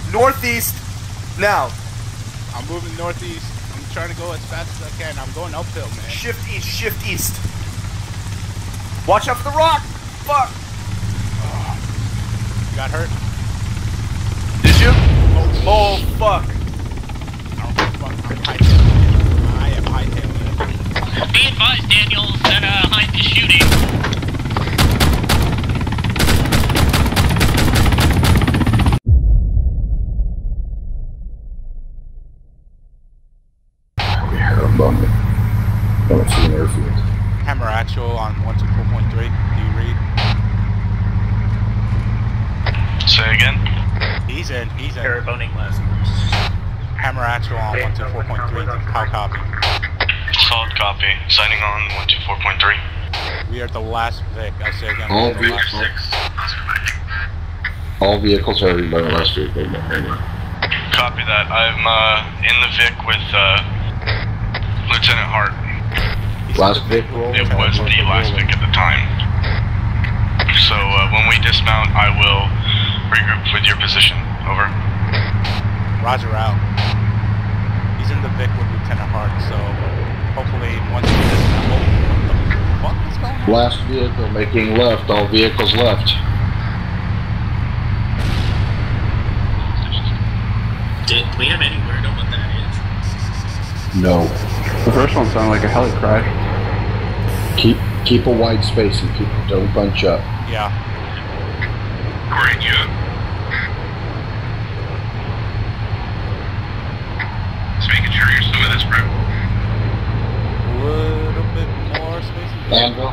Northeast. Now. I'm moving northeast. I'm trying to go as fast as I can. I'm going uphill, man. Shift east. Shift east. Watch out for the rock. Fuck. You got hurt? Did you? Oh fuck. I don't give a fuck. I'm hightailing. I am hightailing. Be advised, Daniel, that Heinz is shooting. Don't see an airfield. Hammer actual on 124.3. Do you read? Say again? He's in. Paraboning last. Hammer actual on 124.3. How copy? Solid copy. Signing on 124.3. We are the last Vic. I say again. All vehicles are by the last vehicle. Copy that. I'm in the Vic with Lieutenant Hart. Last Vic roll? It was the last Vic at the time. So when we dismount, I will regroup with your position. Over. Roger out. He's in the Vic with Lieutenant Hart, so hopefully once we dismount. What is going on? Last vehicle making left. All vehicles left. Do we have any word on what that is? No. The first one sounded like a heli crash. Keep a wide space and don't bunch up. Yeah. Great, yeah. Just making sure you're still with us, bro. A little bit more space. Anvil?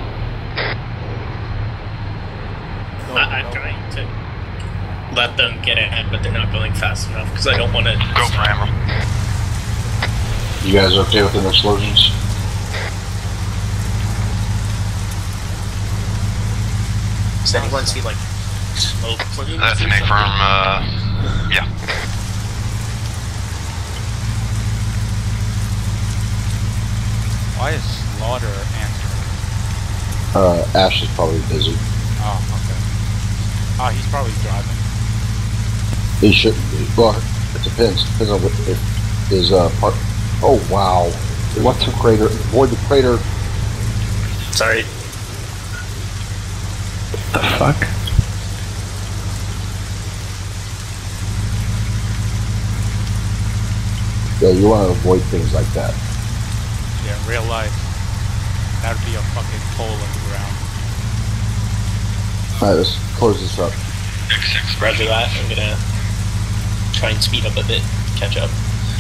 I'm trying to let them get ahead, but they're not going fast enough because I don't want to. Go for Hammer. You guys okay with the explosions? Does anyone see like smoke plumes? That's an affirm, yeah. Why is Slaughter answering? Ash is probably busy. Oh, okay. Oh, he's probably driving. He shouldn't be. Well, it depends. Depends on if his part. Oh wow! What's the crater? Avoid the crater. Sorry. The fuck? Yeah, you want to avoid things like that. Yeah, in real life. That'd be a fucking hole in the ground. Alright, let's close this up. Roger that. I'm gonna try and speed up a bit, catch up.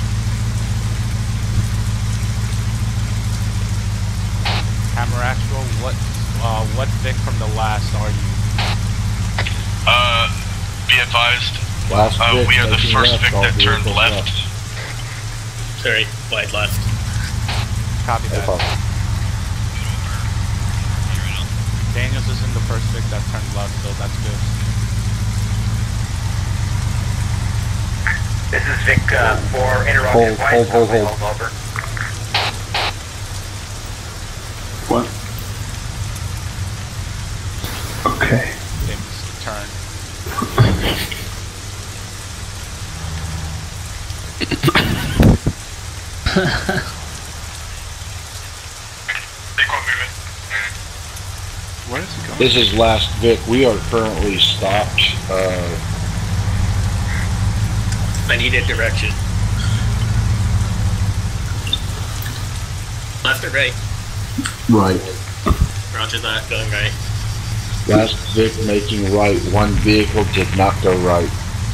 Hammer actual, what Vic from the last are you? Be advised. Last Vic We are the making first left, Vic all that turned vehicles left. Sorry, wide left. Copy No that. problem. Daniels is in the first Vic that turned left, so that's good. This is Vic 4, interrogation Hold. over. What? Okay. James, turn. Where is he going? This is last Vic. We are currently stopped. I need a direction. Left or right? Right. Roger that, going right. Last Vic making right. One vehicle did not go right.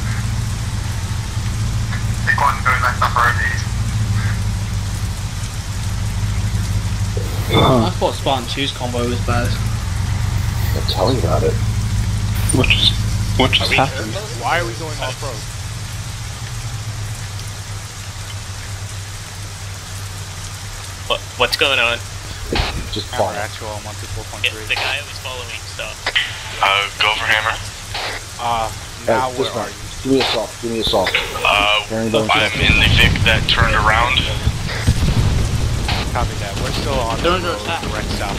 I thought Spartan 2's combo was bad. I'll tell you about it. What just happened? Why are we going off-road? What's going on? Just Hammer follow. actual on Yeah, 124.3. the guy was following stuff. Go for Hammer. Now This where one. are you? Give me a soft. Give me a soft. I'm in the Vic that turned around. Copy that. We're still on the Don't road attack. direct south.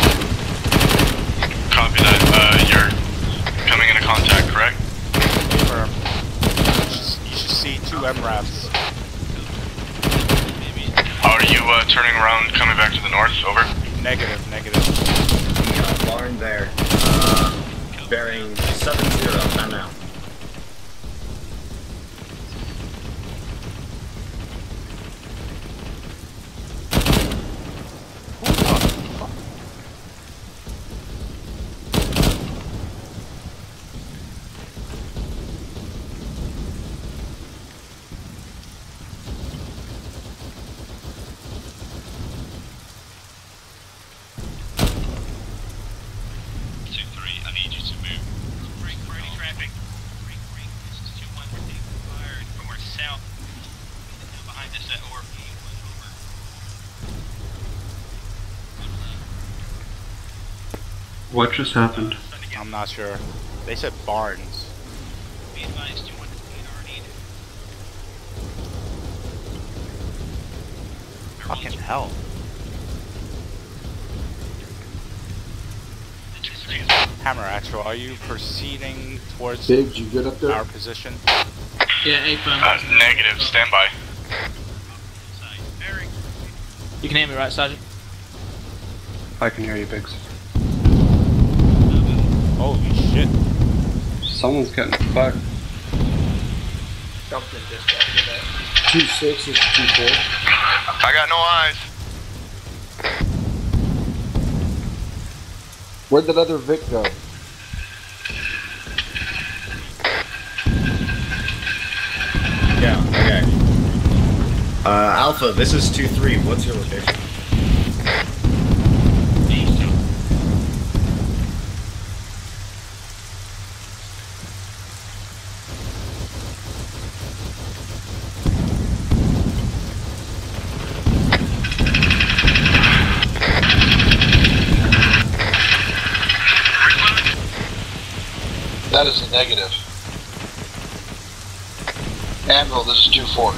Copy that. You're coming into contact, correct? Confirm. You 2 MRAPs. Are you turning around, coming back to the north? Over. Negative. Barn there. Bearing 70, I'm out. What just happened? I'm not sure. They said Barnes. Be advised, 2-1 already. Fucking hell. Hammer Actual, are you proceeding towards Biggs, you good up there? our position? Yeah, A firm. Negative. Stand by. You can hear me, right, Sergeant? I can hear you, Biggs. Holy shit. Someone's getting fucked. Something just after that. 2-6 is 2-4. I got no eyes. Where'd that other Vic go? Yeah, okay. Alpha, this is 2-3. What's your location? That is a negative. Anvil, this is 2-4.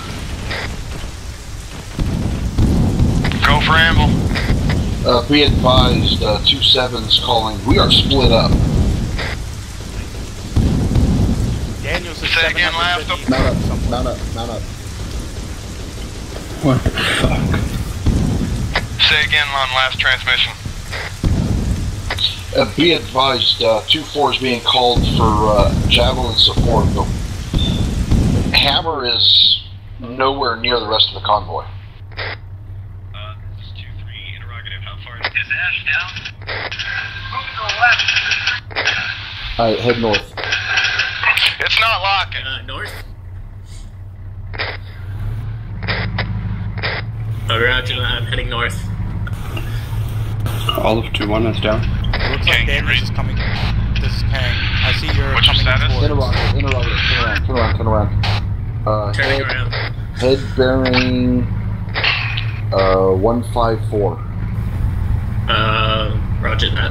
Go for Anvil. Be advised, 2-7's calling. We are split up. Daniels is Say again, left. Mount up. What the fuck? Say again on last transmission. Be advised, 2-4 is being called for javelin support, but Hammer is nowhere near the rest of the convoy. This is 2-3, interrogative, how far is Ash down? Move to the left. Alright, head north. It's not locking. North? Roger that, I'm heading north. All of 2-1 is down. Looks like Daniels is coming. This is Kang. I see you're What's your coming status? towards. Interrogative, turn around. Turning around. Head bearing 154. Roger that.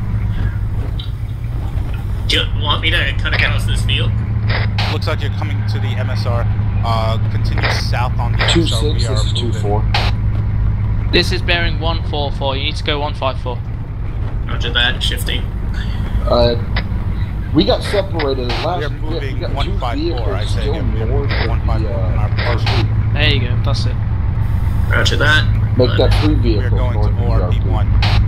Do you want me to cut across this field? Looks like you're coming to the MSR. Continue south on the 2-6, MSR. this is 2-4. This is bearing 144. You need to go 154. Roger that, shifting. We got separated last. We are moving we got 154. I say still we are moving north of 154 on our position. There you go, that's it. Roger that. Make that 3 We are vehicle going to north of ORP1.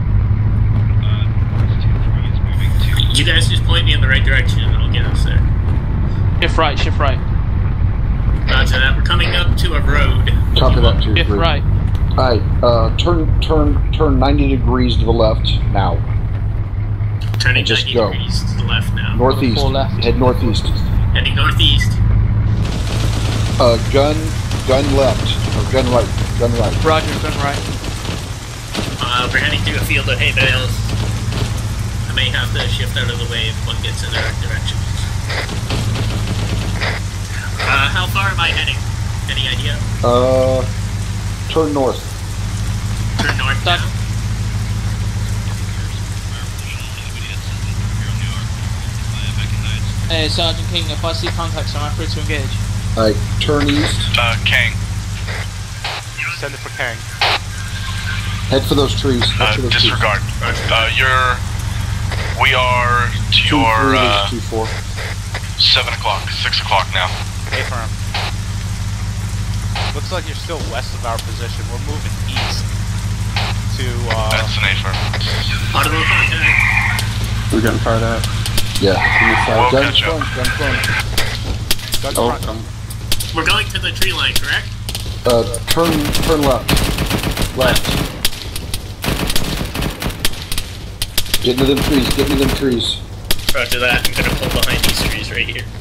You guys just point me in the right direction and I'll get us there. Shift right. Roger that, we're coming up to a road. Copy that, 2-3. Shift right. Alright, turn 90 degrees to the left now. Turning Just 90 go. degrees to the left now. Northeast. 4 left. Head northeast. Heading northeast. Gun left. Or gun right. Roger, gun right. We're heading through a field of hay bales. I may have to shift out of the way if one gets in our direction. How far am I heading? Any idea? Turn north. Turn north now. Hey, Sergeant King, if I see contacts, am I free to engage? Alright, turn east. Kang. Send it for Kang. Head for those trees. Head for those Disregard. trees. We are to 2-3, your, this is 2-4. 7 o'clock, 6 o'clock now. A firm. Looks like you're still west of our position. We're moving east to, That's an A-firm. Audible contact. We're getting fired at. Yeah. We'll Gun catch up. front. Gun Oh, front. come. We're going to the tree line, correct? Turn left. Left. Get into them trees. Roger that. I'm gonna pull behind these trees right here.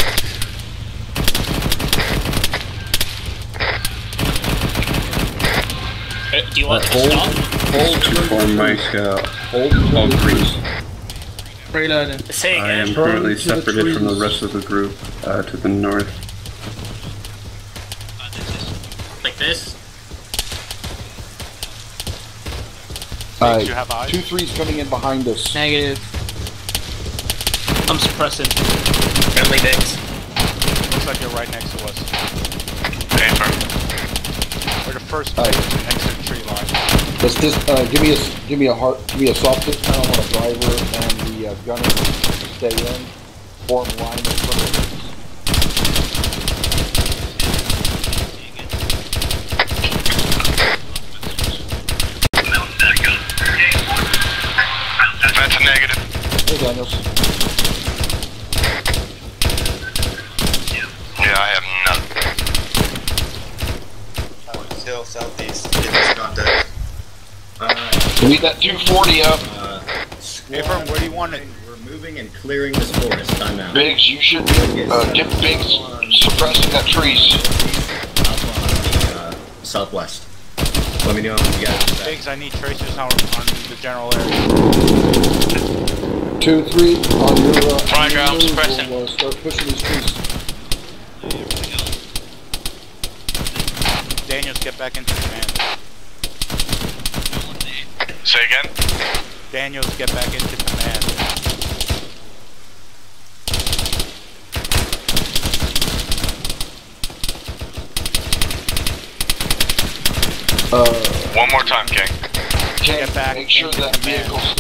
Do you want to stop? Hold For Mike, Hold all trees. Reloading. Say I again. am currently to the separated from the trees. rest of the group to the north. Like this? Do you have eyes? 2-3's coming in behind us. Negative. I'm suppressing. Friendly dicks. Looks like you're right next to us. A-firm. We're the first Alright. next to the tree line. Let's just give me a soft hit count on a driver and the gunner. Stay in. Form line in front of us. That's a negative. Hey Daniels. Yeah, I have none. Hill southeast. Give us contact. We need that 240 up. A-firm, where do you want it? We're moving and clearing this forest. I'm out. Biggs, you should get Biggs suppressing that trees. Alpha on the southwest. Let me know if you guys are back. Biggs, I need tracers on the general area. 2-3 on your Roger, I'm move, suppressing. We'll start pushing these trees. Daniels, get back into command. Say again? Daniels, get back into command. One more time, King. Ken, Get back make sure into that command. vehicle's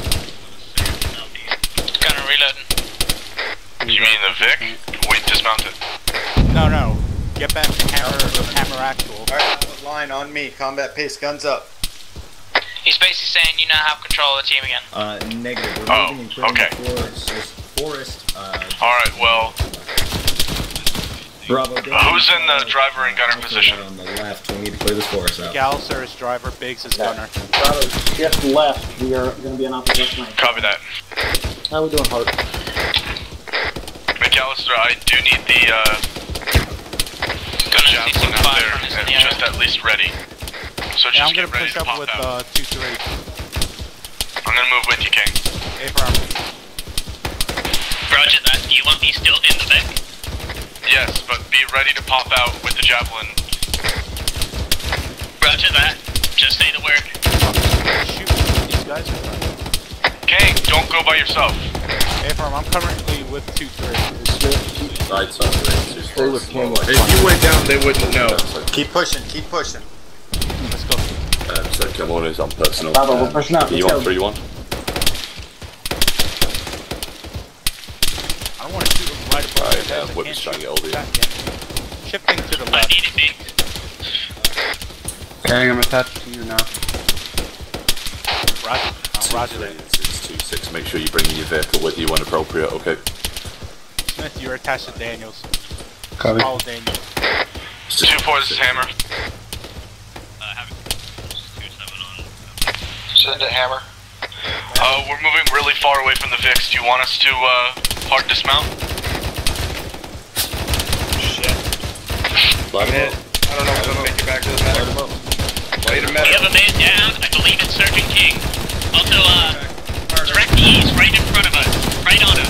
Gunner reloading. You mean the Vic? We dismounted. No. Get back to hammer actual. Alright, line on me. Combat pace, guns up. He's basically saying you now have control of the team again. Negative. We're moving and clearing okay. the forest. Alright, well, Bravo. who's in the driver and gunner position? On the left. We need to clear this forest out. Galliser is driver, Biggs is gunner. Bravo, shift left. We are going to be on opposite flank. Copy that. How we doing, Hart? McAllister, I do need the javelin out there, and just at least ready. So Yeah, I'm just gonna get ready push to up pop with out. 2-3. I'm gonna move with you, King. A-firm. Roger that. Do you want me still in the Vic? Yes, but be ready to pop out with the javelin. Roger that. Just say the word. Shoot, these guys are trying. King, don't go by yourself. A-firm, I'm currently with 2-3. Stay with King. If you went down, they wouldn't know. Keep pushing. Keep pushing. Let's go. So come on, is on personal. Bravo, we're pushing up. Are you Let's on go. 3-1? I don't want to shoot them right above Right, their heads. I whip can't strike shoot it over you. them. Shifting to the I left. need it big. Okay, I'm attached to you now. Roger that. It's 2-6. Make sure you bring your vehicle with you when appropriate, okay? Smith, you're attached to Daniels. Copy. Follow Daniels. 2-4, this is Hammer. Havoc. 2-7 on. Send it, Hammer. We're moving really far away from the Vix. Do you want us to, hard dismount? Shit. Light I don't know if I'm gonna make it back to the medic. Wait a We minute. have a man down. I believe it's Sergeant King. Also, direct east, right in front of us. Right on us.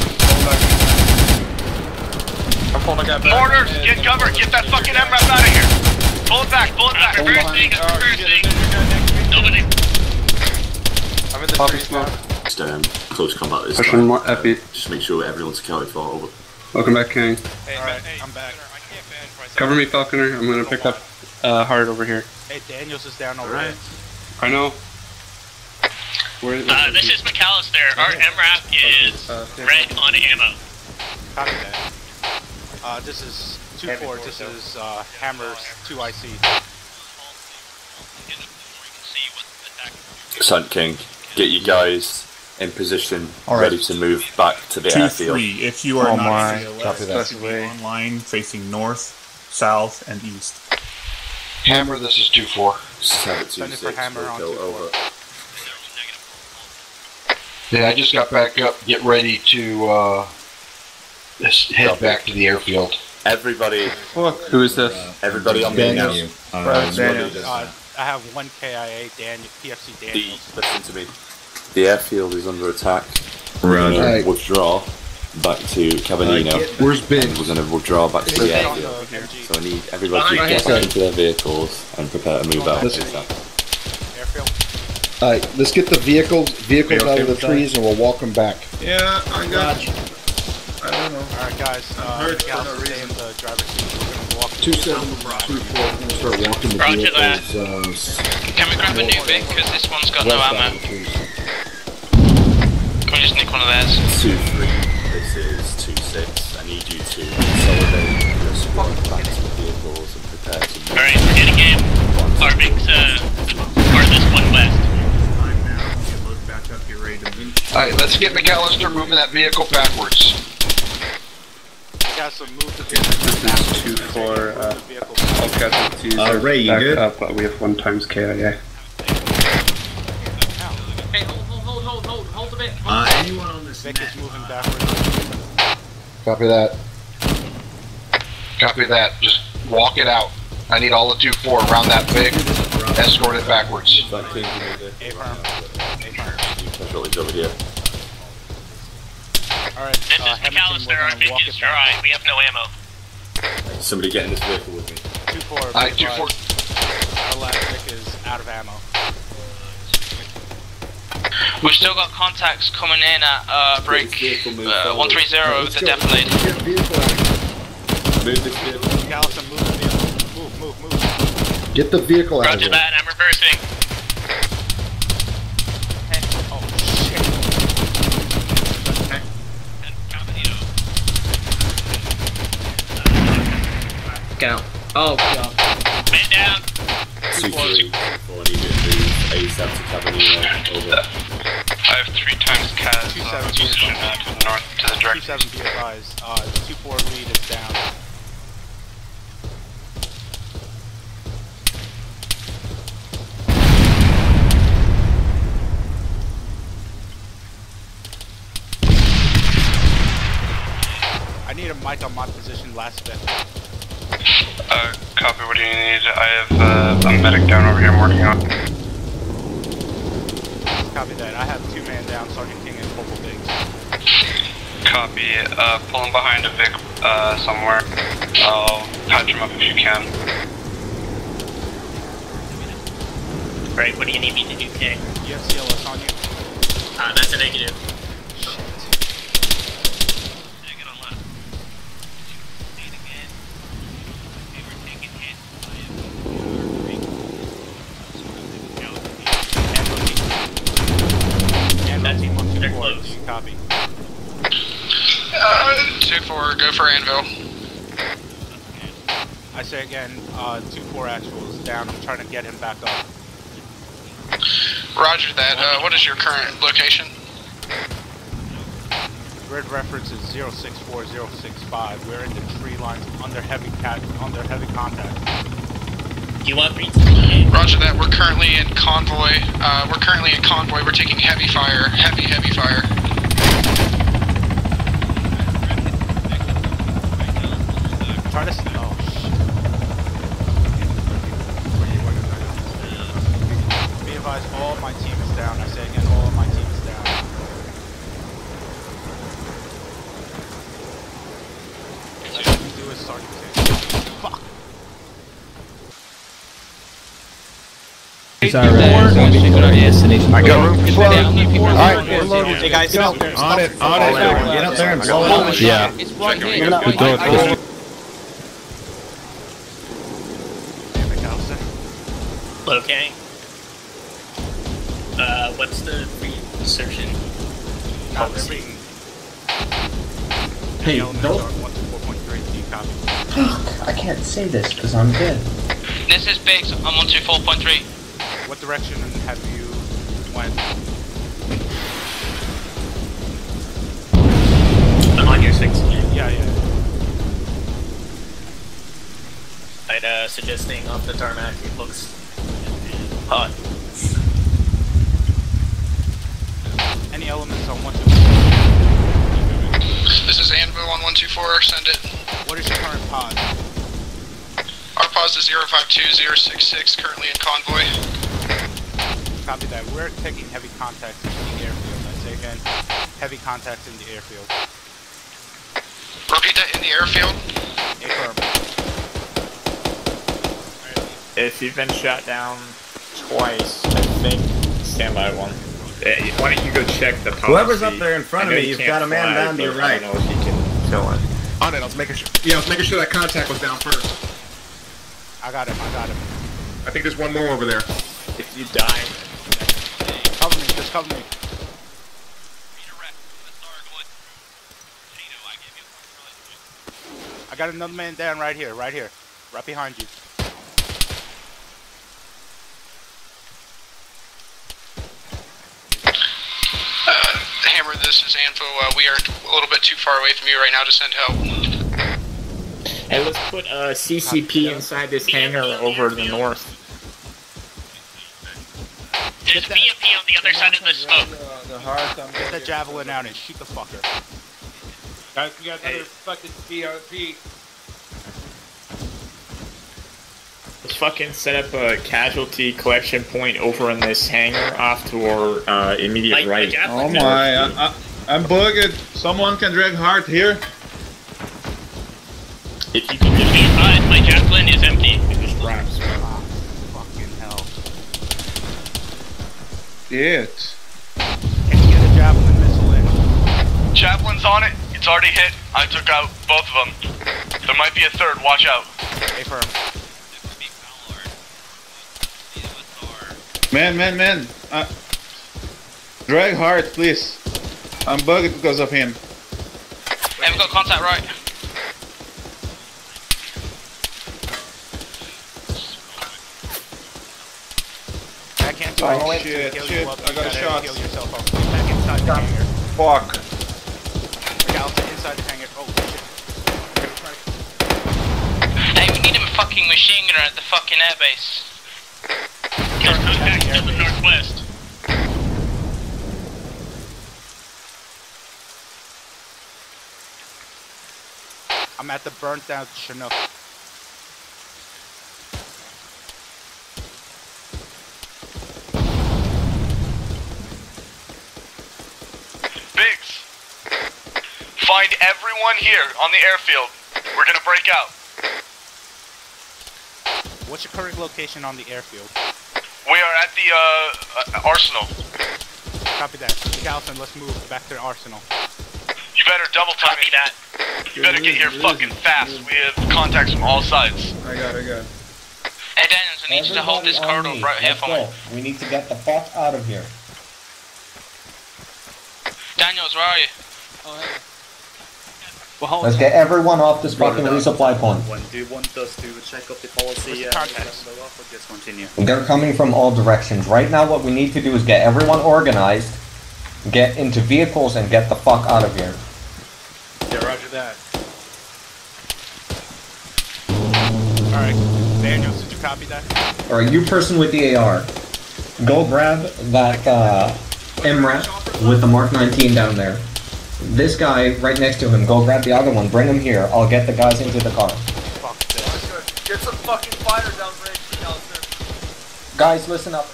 Mortars, get cover, get that fucking MRAP out of here. Pull it back, pull it back. Reversing. Nobody. Poppy smoke. Just close combat this Pushing time. more epi. Just make sure everyone's accounted for. Over. Welcome back, King. Alright, I'm back. Cover me, Falconer. I'm gonna pick up Hard over here. Hey, Daniels is down over there. I know. Where, This is McAllister. Our MRAP is red on ammo. Copy that. This is 2-4, this is Hammer's 2IC. Sand King, get you guys in position, All right. ready to move back to the airfield. 2-3, if you are not Copy that. online, facing north, south, and east. Hammer, this is 2-4. 726, for Hammer on 2-4. over. Yeah, I just got back up. Get ready to head back to the airfield. Everybody. Who is this? Everybody on me now. I have 1 KIA, PFC Daniels. Listen to me. The airfield is under attack. We're going right. to withdraw back to Cavallino. Where's Ben? We're going to withdraw back to the airfield. So I need everybody to get back into their vehicles and prepare to move out. Airfield. Alright, let's get the vehicles out of the trees and we'll walk them back. Yeah, I got you. I don't know. Alright guys, Gal, stay in the driver's seat. We're going to walk 2-7-2-4, we're going to start walking the Roger that. vehicles. Can we grab a new Vic? Because this one's got no ammo. Can we just nick one of theirs? 2-3, this is 2-6. I need you to consolidate your squad back to the vehicles and prepare to move. Alright, we're getting game. Our Vic's farthest one west. Time now, get loaded back up, get ready to move. Alright, let's get McAllister moving that vehicle backwards. Yeah, so move the vehicle This is 2-4, all casualties are Ray, you back good? up, but we have 1 times KIA. Hey, hold a bit. Anyone on this Vic is moving backwards. Copy that. Copy that. Just walk it out. I need all the 2-4 around that Vic. Escort it backwards. Sand King, you need it. Casualties over here. Alright, This is McAllister, our Vic is dry. We have no ammo. Somebody get in this vehicle with me. 2-4. Alright, 2-4. Our last Vic is out of ammo. We've still got contacts coming in at break 130 over the Death Blade. Move this vehicle. McAllister, move the vehicle. Move. Get the vehicle out of Roger there. that, I'm reversing. Oh shit. Count. Oh god. Man down. 2-3, I need you to move ASAP to Cavallino. Over. I have 3 times CAS position to the north to the direct. 2-7 be advised. 2-4 lead is down. I need a mic on my position last bit. Copy, what do you need? I have a medic down over here I'm working on. Copy that. I have 2 man down, Sergeant King and Corporal Biggs. Copy, pulling behind a Vic somewhere. I'll patch him up if you can. Right, what do you need me to do, King? You have CLS on you? That's a negative. They're close. Copy. 2-4, go for Anvil. I say again, 2-4 actual is down. I'm trying to get him back up. Roger that. What is your current location? Grid reference is 064065. We're in the tree lines under heavy contact. Do you want green? Roger that. We're currently in convoy. We're taking heavy fire. Heavy fire. Try to. Oh shit. Be advised, all my team is down. I say again, all of my team is down. All I can do is start to fuck. It's our destination. I got room for slow. Alright, hey guys, get out there. On it. Get up there and blow it up. Yeah. It's right here. Okay. What's the re-insertion policy? Hey, don't. 1 to 4.3, do you copy? Fuck, I can't say this because I'm dead. This is Biggs, I'm 124.3. What direction have you went? I'm on your 6. Yeah. I'd suggest staying off the tarmac. It looks hot. Any elements on 124? This is Anvo on 124, send it. What is your current pod? Our pause is 052066, currently in convoy. Copy that. We're taking heavy contacts in the airfield. I say again, heavy contacts in the airfield. Repeat that, in the airfield? Affirm. If you've been shot down twice, I think stand by one. Why don't you go check the policy? Whoever's up there in front of me, you've got a man down to your right. I don't know if you can kill him. On it, I was making sure. Yeah, I was making sure that contact was down first. I got him. I think there's one more over there. If you die, cover me. Just cover me. I got another man down right here, right behind you. Hammer, this is Anvo. We are a little bit too far away from you right now to send help. hey, let's put CCP inside this hangar over to the north. There's BMP on the other side of the smoke. Get the javelin out and shoot the fucker. Guys, we got another fucking BRP. Let's fucking set up a casualty collection point over in this hangar off to our immediate right. Oh my, I'm bugged. Someone can drag hard here. If you can be advised, my javelin is empty. It just wraps. Fucking hell. Shit. Can you get a javelin missile in? Javelin's on it. It's already hit. I took out both of them. There might be a third. Watch out. Affirm. Man. Drag hard, please. I'm bugged because of him. Hey, we got contact right. I can't do oh shit, I got a shot. Heal yourself up. Back inside the hangar. Fuck. Galton inside the hangar. Oh shit. Hey, we need a fucking machine gunner at the fucking airbase. There's contact to the northwest. I'm at the burnt down Chinook. Biggs, find everyone here on the airfield. We're gonna break out. What's your current location on the airfield? We are at the arsenal. Copy that. Galton, let's move back to the arsenal. You better double time me that. You better get here fucking fast. We have contacts from all sides. I got it. Hey Daniels, I need you to hold this corridor right here for me. We need to get the fuck out of here. Daniels, where are you? Let's get everyone off this fucking resupply point. Do you want us to check up the policy or just continue? They're coming from all directions. Right now what we need to do is get everyone organized, get into vehicles, and get the fuck out of here. Yeah, roger that. Alright, Daniels, did you copy that? Alright, you person with the AR, go grab that MRAP with the Mark 19 down there. This guy right next to him, go grab the other one, bring him here. I'll get the guys into the car. Fuck this. Get some fucking fire down range, Alistair. Guys, listen up.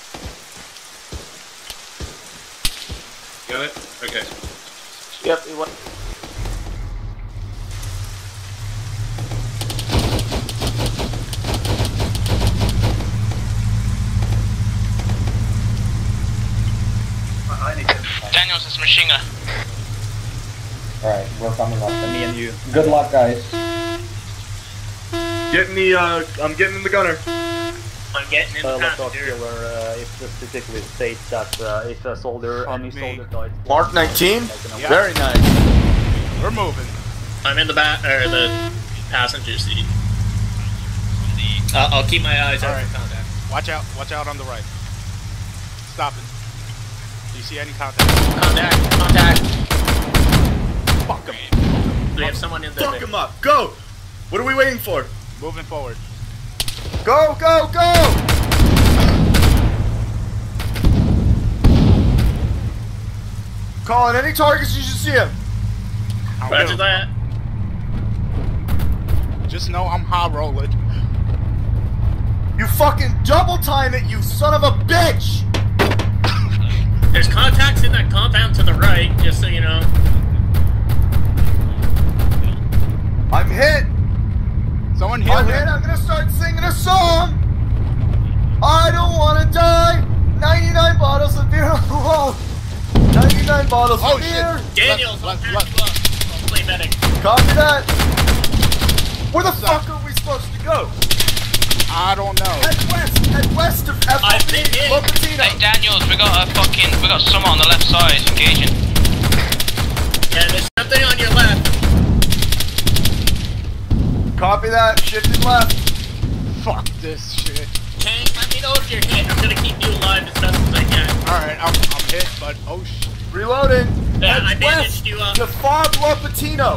Got it? Okay. Yep, it went. Daniels, it's machine gunner. Alright, we're coming up. Me and you. Good luck, guys. Getting the, I'm getting in the gunner. I'm getting in the passenger. It specifically states that if a soldier, any soldier died. Mark 19? Yeah. Very nice. We're moving. I'm in the back, or the passenger seat. I'll keep my eyes out for contact. Watch out on the right. Stopping. Do you see any contact? Contact. Fuck him. We have someone in there. Fuck him up. Go. What are we waiting for? Moving forward. Go, go, go! Calling any targets you should see him. Roger that. Just know I'm high rolling. You fucking double time it, you son of a bitch! There's contacts in that compound to the right, just so you know. I'm hit! Someone hit I'm him. hit, I'm gonna start singing a song! I don't wanna die! 99 bottles of beer on the wall! 99 bottles of beer! Daniels, I'll play medic. Copy that! Where the fuck are we supposed to go? I don't know. Head west of FOB, Lopatino. Hey Daniels, we got someone on the left side engaging. Yeah, there's something on your left. Copy that, shifting left. Fuck this shit. Kang, let me know if you're hit. I'm gonna keep you alive as best as I can. Alright, I'm hit, but oh shit. Reloading. Yeah, I Head bandaged west you up. to FOB Lopatino.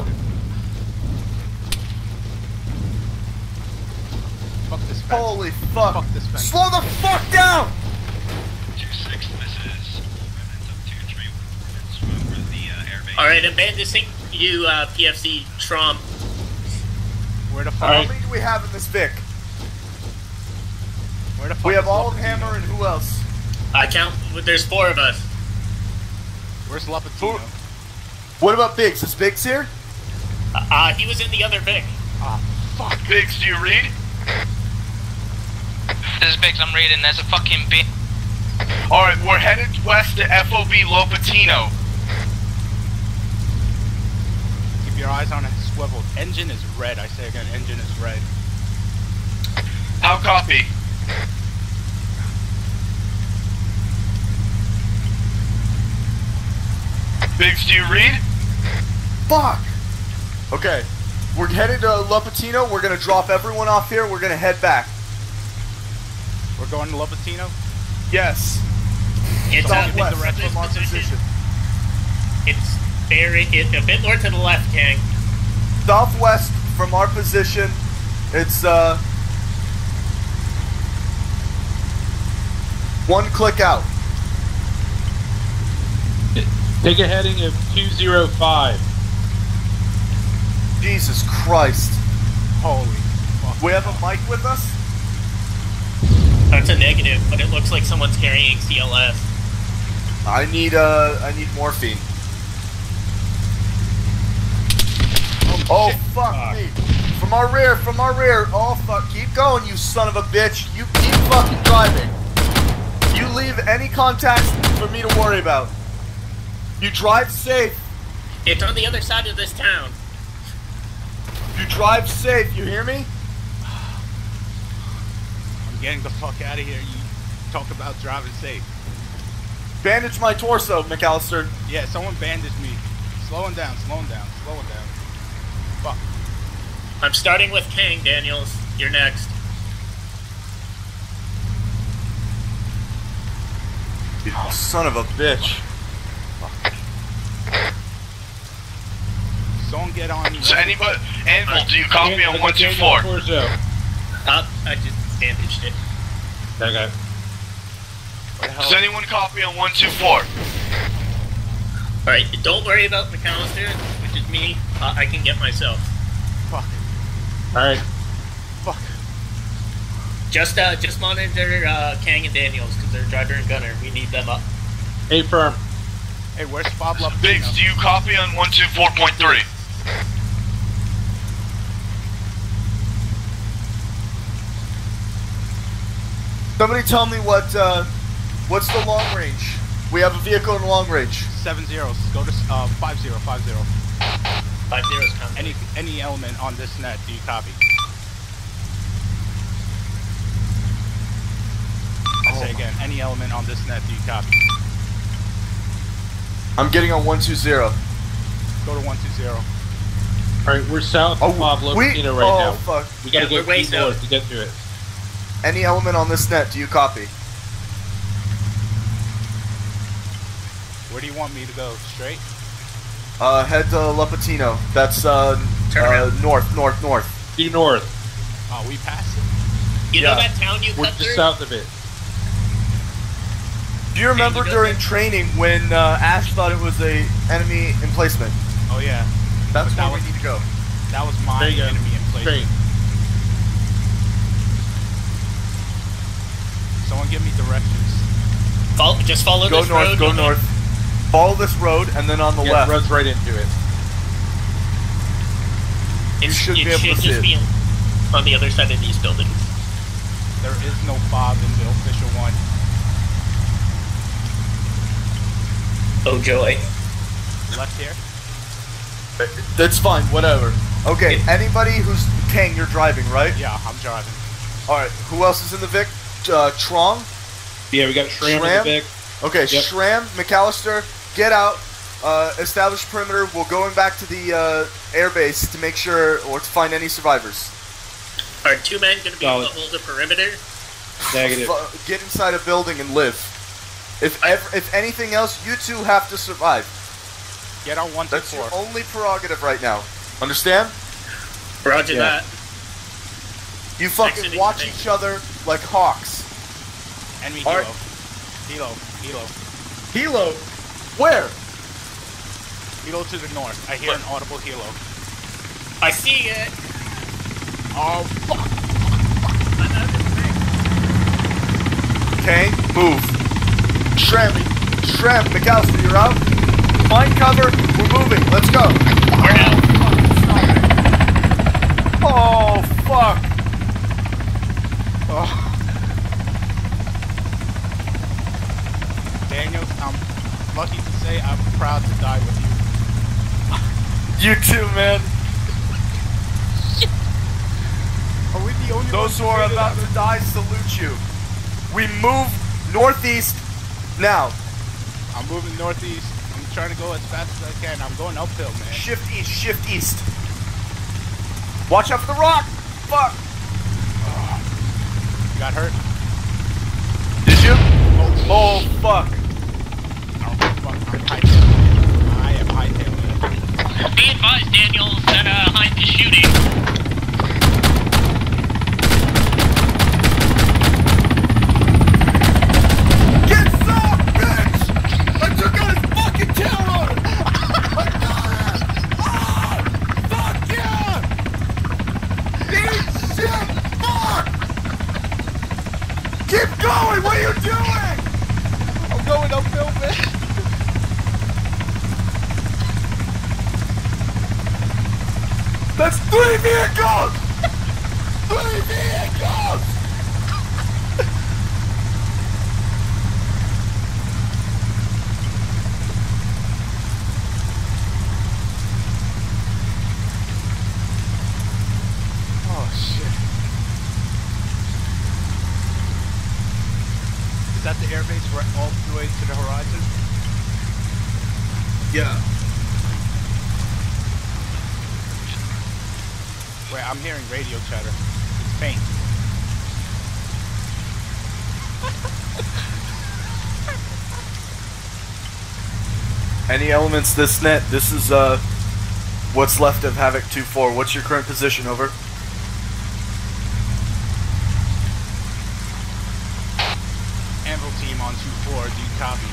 Fuck this fence. Holy fuck. Fuck this fence. Slow the fuck down! 2-6, this is remnants of 2-3 from where the airbase. Alright, I'm bandaging you, PFC Trump. Where the fuck? How many do we have in this Vic? Where the fuck We have is all of Lopatino? Hammer and who else? I count, there's 4 of us. Where's Lopatino? What about Biggs? Is Biggs here? He was in the other Vic. Ah, fuck. Biggs, do you read? This is Biggs, I'm reading. There's a fucking bit. Alright, we're headed west to FOB Lopatino. Keep your eyes on it swiveled. Engine is red. I say again, engine is red. How copy? Biggs, do you read? Fuck! Okay, we're headed to Lopatino. We're gonna drop everyone off here. We're gonna head back. We're going to Lopatino? Yes. It's Southwest the rest from our position. It's a bit more to the left, Kang. Southwest from our position. It's one click out. Take a heading of 205. Jesus Christ. Holy fuck. We have a mic with us? That's a negative, but it looks like someone's carrying CLS. I need morphine. Oh fuck me. From our rear. Oh fuck, keep going, you son of a bitch. You keep fucking driving. You leave any contacts for me to worry about. You drive safe. It's on the other side of this town. You drive safe, you hear me? I'm getting the fuck out of here. You talk about driving safe. Bandage my torso, McAllister. Yeah, someone bandaged me. Slowing down. Fuck. I'm starting with Kang, Daniels. You're next. Oh, son of a bitch. Someone get on. So anybody, Anvil, do you copy on 124? I just bandaged it. Okay. Does anyone copy on 124? Alright, don't worry about McAllister, which is me. I can get myself. Fuck. Alright. Fuck. Just monitor Kang and Daniels, because they're driver and gunner. We need them up. A firm. Hey, where's Bob Lopatino? Biggs, do you copy on 124.3? Somebody tell me what's the long range? We have a vehicle in long range. 7 zeros. Go to 50. 50 is coming. Any element on this net, do you copy? I say again, any element on this net, do you copy? I'm getting on 120. Go to 120. Alright, we're south of Lopatino right now. Fuck. We gotta go way east north to get to it. Any element on this net, do you copy? Where do you want me to go? Straight? Head to Lopatino. That's, north. Due north. Oh, we passed it? You know that town you We're cut just through? south of it. Do you remember during training when Ash thought it was a enemy emplacement? Oh yeah. That's where we need to go. That was my enemy emplacement. Someone give me directions. Just follow Go this north, road. go north. Follow this road, and then on the left. Runs right into it. It should be able to see just it. be on the other side of these buildings. There is no fob in the official one. Oh joy. Left here? That's fine, whatever. Okay, anybody who's... Kang, you're driving, right? Yeah, I'm driving. Alright, who else is in the Vic? Trong? Yeah, we got Shram in the Vic. Okay, Yep. Shram, McAllister, get out. Establish perimeter. We're going back to the airbase to make sure, or to find any survivors. Are 2 men going to be able to hold the perimeter? Negative. Get inside a building and live. If anything else, you two have to survive. Get on 1 to 4. That's your only prerogative right now. Understand? Roger that. You fucking watch each other like hawks. Enemy All Hilo. right. Hilo? Where? Hilo to the north. I hear an audible Hilo. I see it. Oh, fuck. Okay, move. Shram, McAllister, you're out. Find cover. We're moving. Let's go. We're out. Oh, fuck. Oh. Daniel, I'm lucky to say I'm proud to die with you. You too, man. Are we the only Those who are about to die salute you. We move northeast now. I'm moving northeast. I'm trying to go as fast as I can. I'm going uphill, man. Shift east. Watch out for the rock. Fuck. You got hurt? Did you? Oh, fuck. I'm hightailing. I am hightailing. Be advised, Daniel, that Heinz is shooting. Get some, bitch! I took out his fucking tail on him! I got it! Ah! Fuck yeah! Eat shit! Fuck! Keep going! What are you doing? I'm going uphill, man. That's 3 vehicles! 3 vehicles! Oh, shit. Is that the airbase right all the way to the horizon? Yeah. Wait, I'm hearing radio chatter. It's faint. Any elements this net? This is what's left of Havoc 2-4. What's your current position? Over. Anvil team on 2-4. Do you copy?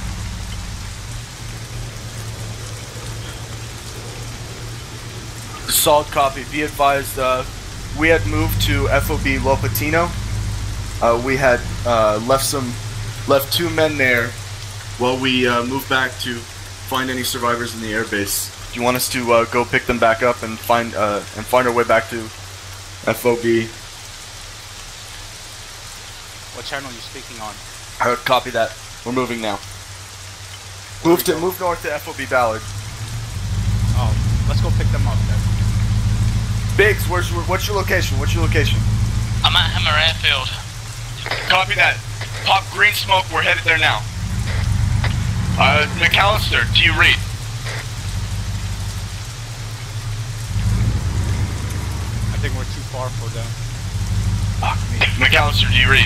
Solid copy. Be advised, we had moved to FOB Lopatino. We had left 2 men there while we moved back to find any survivors in the airbase. Do you want us to go pick them back up and find our way back to FOB? What channel are you speaking on? Copy that. We're moving now. Move north to FOB Ballard. Oh, let's go pick them up then. Biggs, what's your location? I'm at Hammer Airfield. Copy that. Pop green smoke, we're headed there now. McAllister, do you read? think we're too far for them. Fuck me. McAllister, do you read?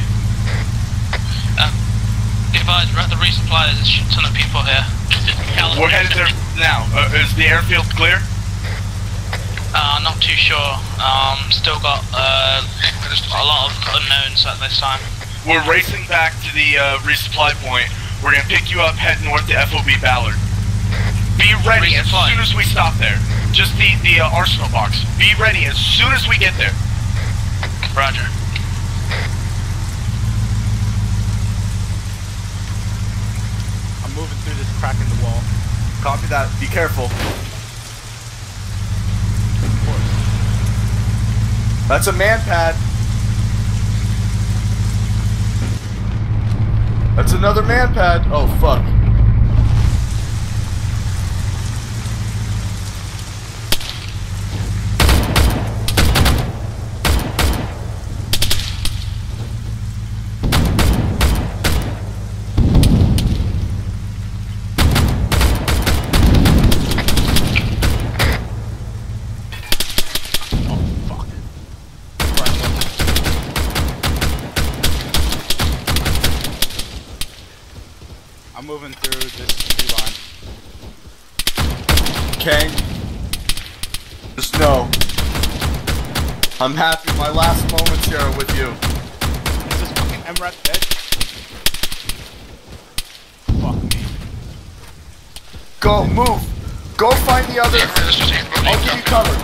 Advise, we're at the resupply, there's a shit ton of people here. We're headed there now. Is the airfield clear? Not too sure. Still got a lot of unknowns at this time. We're racing back to the resupply point. We're gonna pick you up, head north to FOB Ballard. Be ready as soon as we stop there. Just the arsenal box. Be ready as soon as we get there. Roger. I'm moving through this crack in the wall. Copy that. Be careful. That's a man pad. That's another man pad. Oh, fuck. I'm moving through this tree line. Okay. Just know, I'm happy my last moments here are with you. Is this fucking MRAP dead? Fuck me. Go, move! Go find the other. I'll give you cover.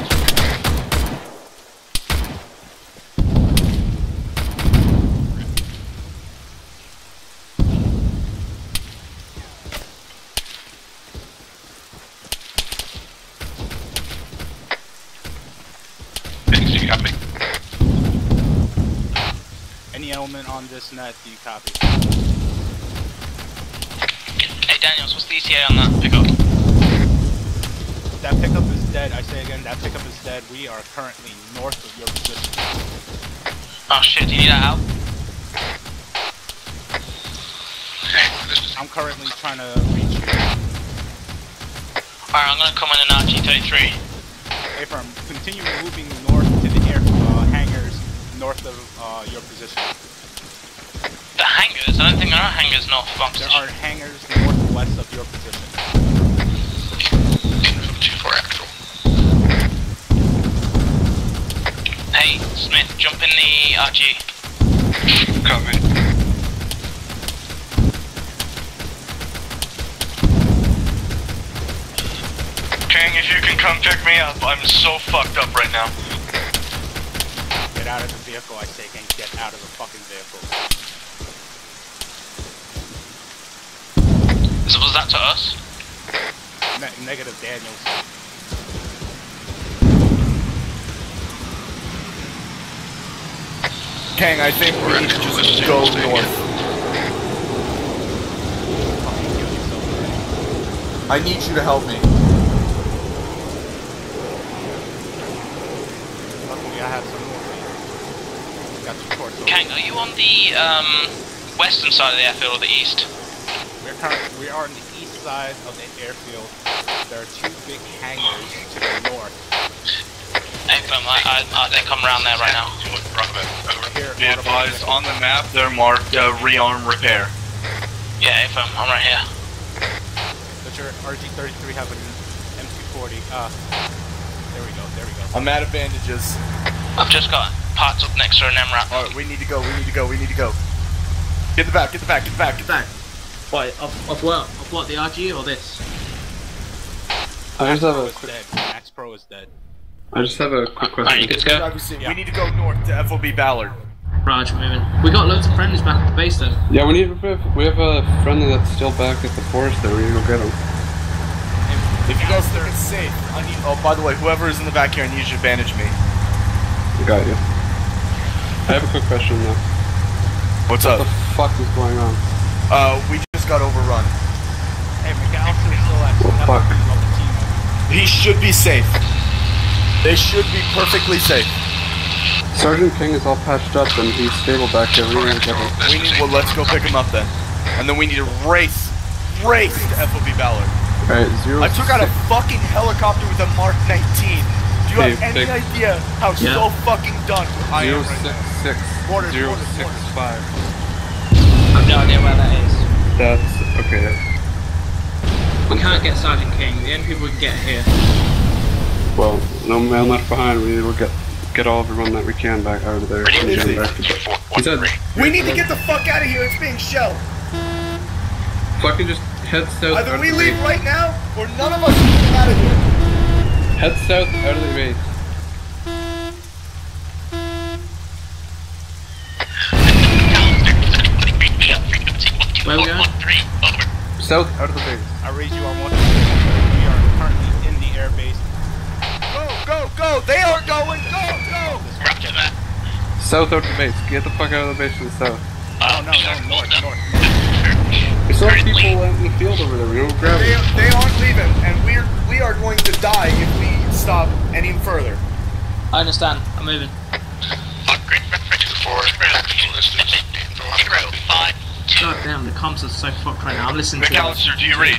Any element on this net, do you copy? Hey Daniels, what's the ETA on that pickup? That pickup is dead. I say again, that pickup is dead. We are currently north of your position. Oh shit, do you need that help? I'm currently trying to reach you. Alright, I'm gonna come in an RG-33. Hey firm, continue moving north to the air hangars north of your position. The hangars? I don't think there are hangars north of our There position. are hangars northwest of your position. 2-4 actual. Hey, Smith, jump in the RG. Copy. King, if you can come pick me up, I'm so fucked up right now. Get out of the vehicle, I say again, get out of the fucking vehicle. So was that to us? Negative, Daniels. Kang, I think we need to just go north. I need you to help me. Luckily I have some more. Got two torsos. Kang, are you on the western side of the airfield or the east? We are on the east side of the airfield. There are two big hangars to the north. Excellent, I come around there right now. Be advised, on the map they're marked rearm repair. Yeah, AFM, I'm right here. Does your RG-33 have an M240? There we go, there we go. I'm out of bandages. I've just got parts up next to an MRAP. Alright, we need to go, we need to go, we need to go. Get the back, get the back, get the back, get the back. What, of what? Of what, the RG or this? I just have a quick... dead. Max Pro is dead. I just have a quick question. You good to go? Yeah. We need to go north to FOB Ballard. Raj, moving. We got loads of friends back at the base though. Yeah, we have a friend that's still back at the forest there. We need to go get him. If you guys think it's safe, I need. Oh, by the way, whoever is in the back here, I need you to bandage me. Got you. I have a quick question though. What's up? What the fuck is going on? We just got overrun. Hey, McAllister is still actually fuck. on the team. He should be safe. They should be perfectly safe. Sergeant King is all patched up and he's stable back there. We need to get him. Well, let's go pick him up then. And then we need to race to FOB Ballard. Alright, 0. I took out a fucking helicopter with a Mark 19 to Do you have any idea how so fucking done I am right now? 066 I've no idea where that is. That's okay. We can't get Sergeant King. The only people we can get here. Well, no man left behind. We need to get all everyone that we can back out of there. He said, We need to get the fuck out of here. It's being shelled. fucking just head south. Either we leave right now, or none of us can get out of here. Head south out of the base. Where we going? South out of the base. I read you on 1. We are currently in the air base. Go! They are going! Go! South out of the base. Get the fuck out of the base to the south. No, north. There's some people out in the field over there. We don't grab them. They aren't leaving, and we are going to die if we stop any further. I understand. I'm moving. God damn, the comms are so fucked right now. I'm listening to McAllister, do you read?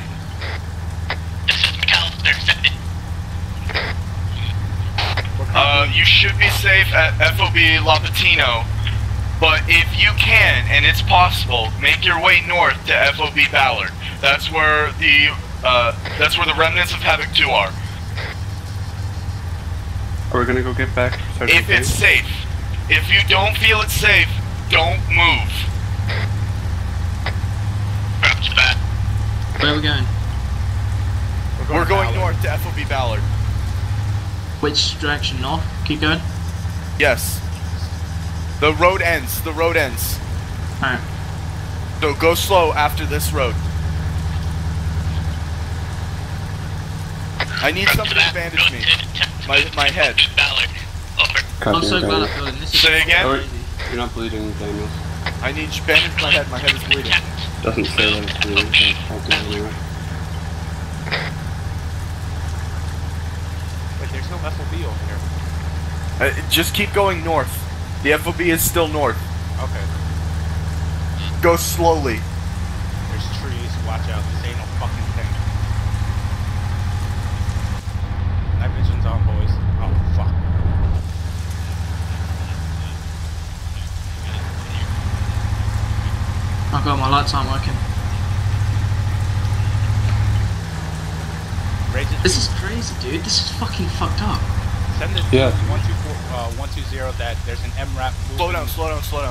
You should be safe at FOB La Patino, but if you can, and it's possible, make your way north to FOB Ballard. That's where the remnants of Havoc 2 are. Are we gonna go get back? If it's safe. If you don't feel it's safe, don't move. Where are we going? We're going north to FOB Ballard. Which direction? North? Keep going? Yes. The road ends. Alright. So go slow after this road. I need somebody to bandage me. My head. I'm so glad I feel in this. Say again? Oh, you're not bleeding, Daniel. I need you to bandage my head. My head is bleeding. Doesn't say that it's bleeding, so I'll do it anyway. Wait, there's no FOB over here. Just keep going north. The FOB is still north. Okay. Go slowly. There's trees. Watch out. This ain't no fucking thing. Night vision's on, boys. Oh, fuck. Oh god, my lights aren't working. This is crazy, dude. This is fucking fucked up. Send it to 120 that there's an MRAP moving. Slow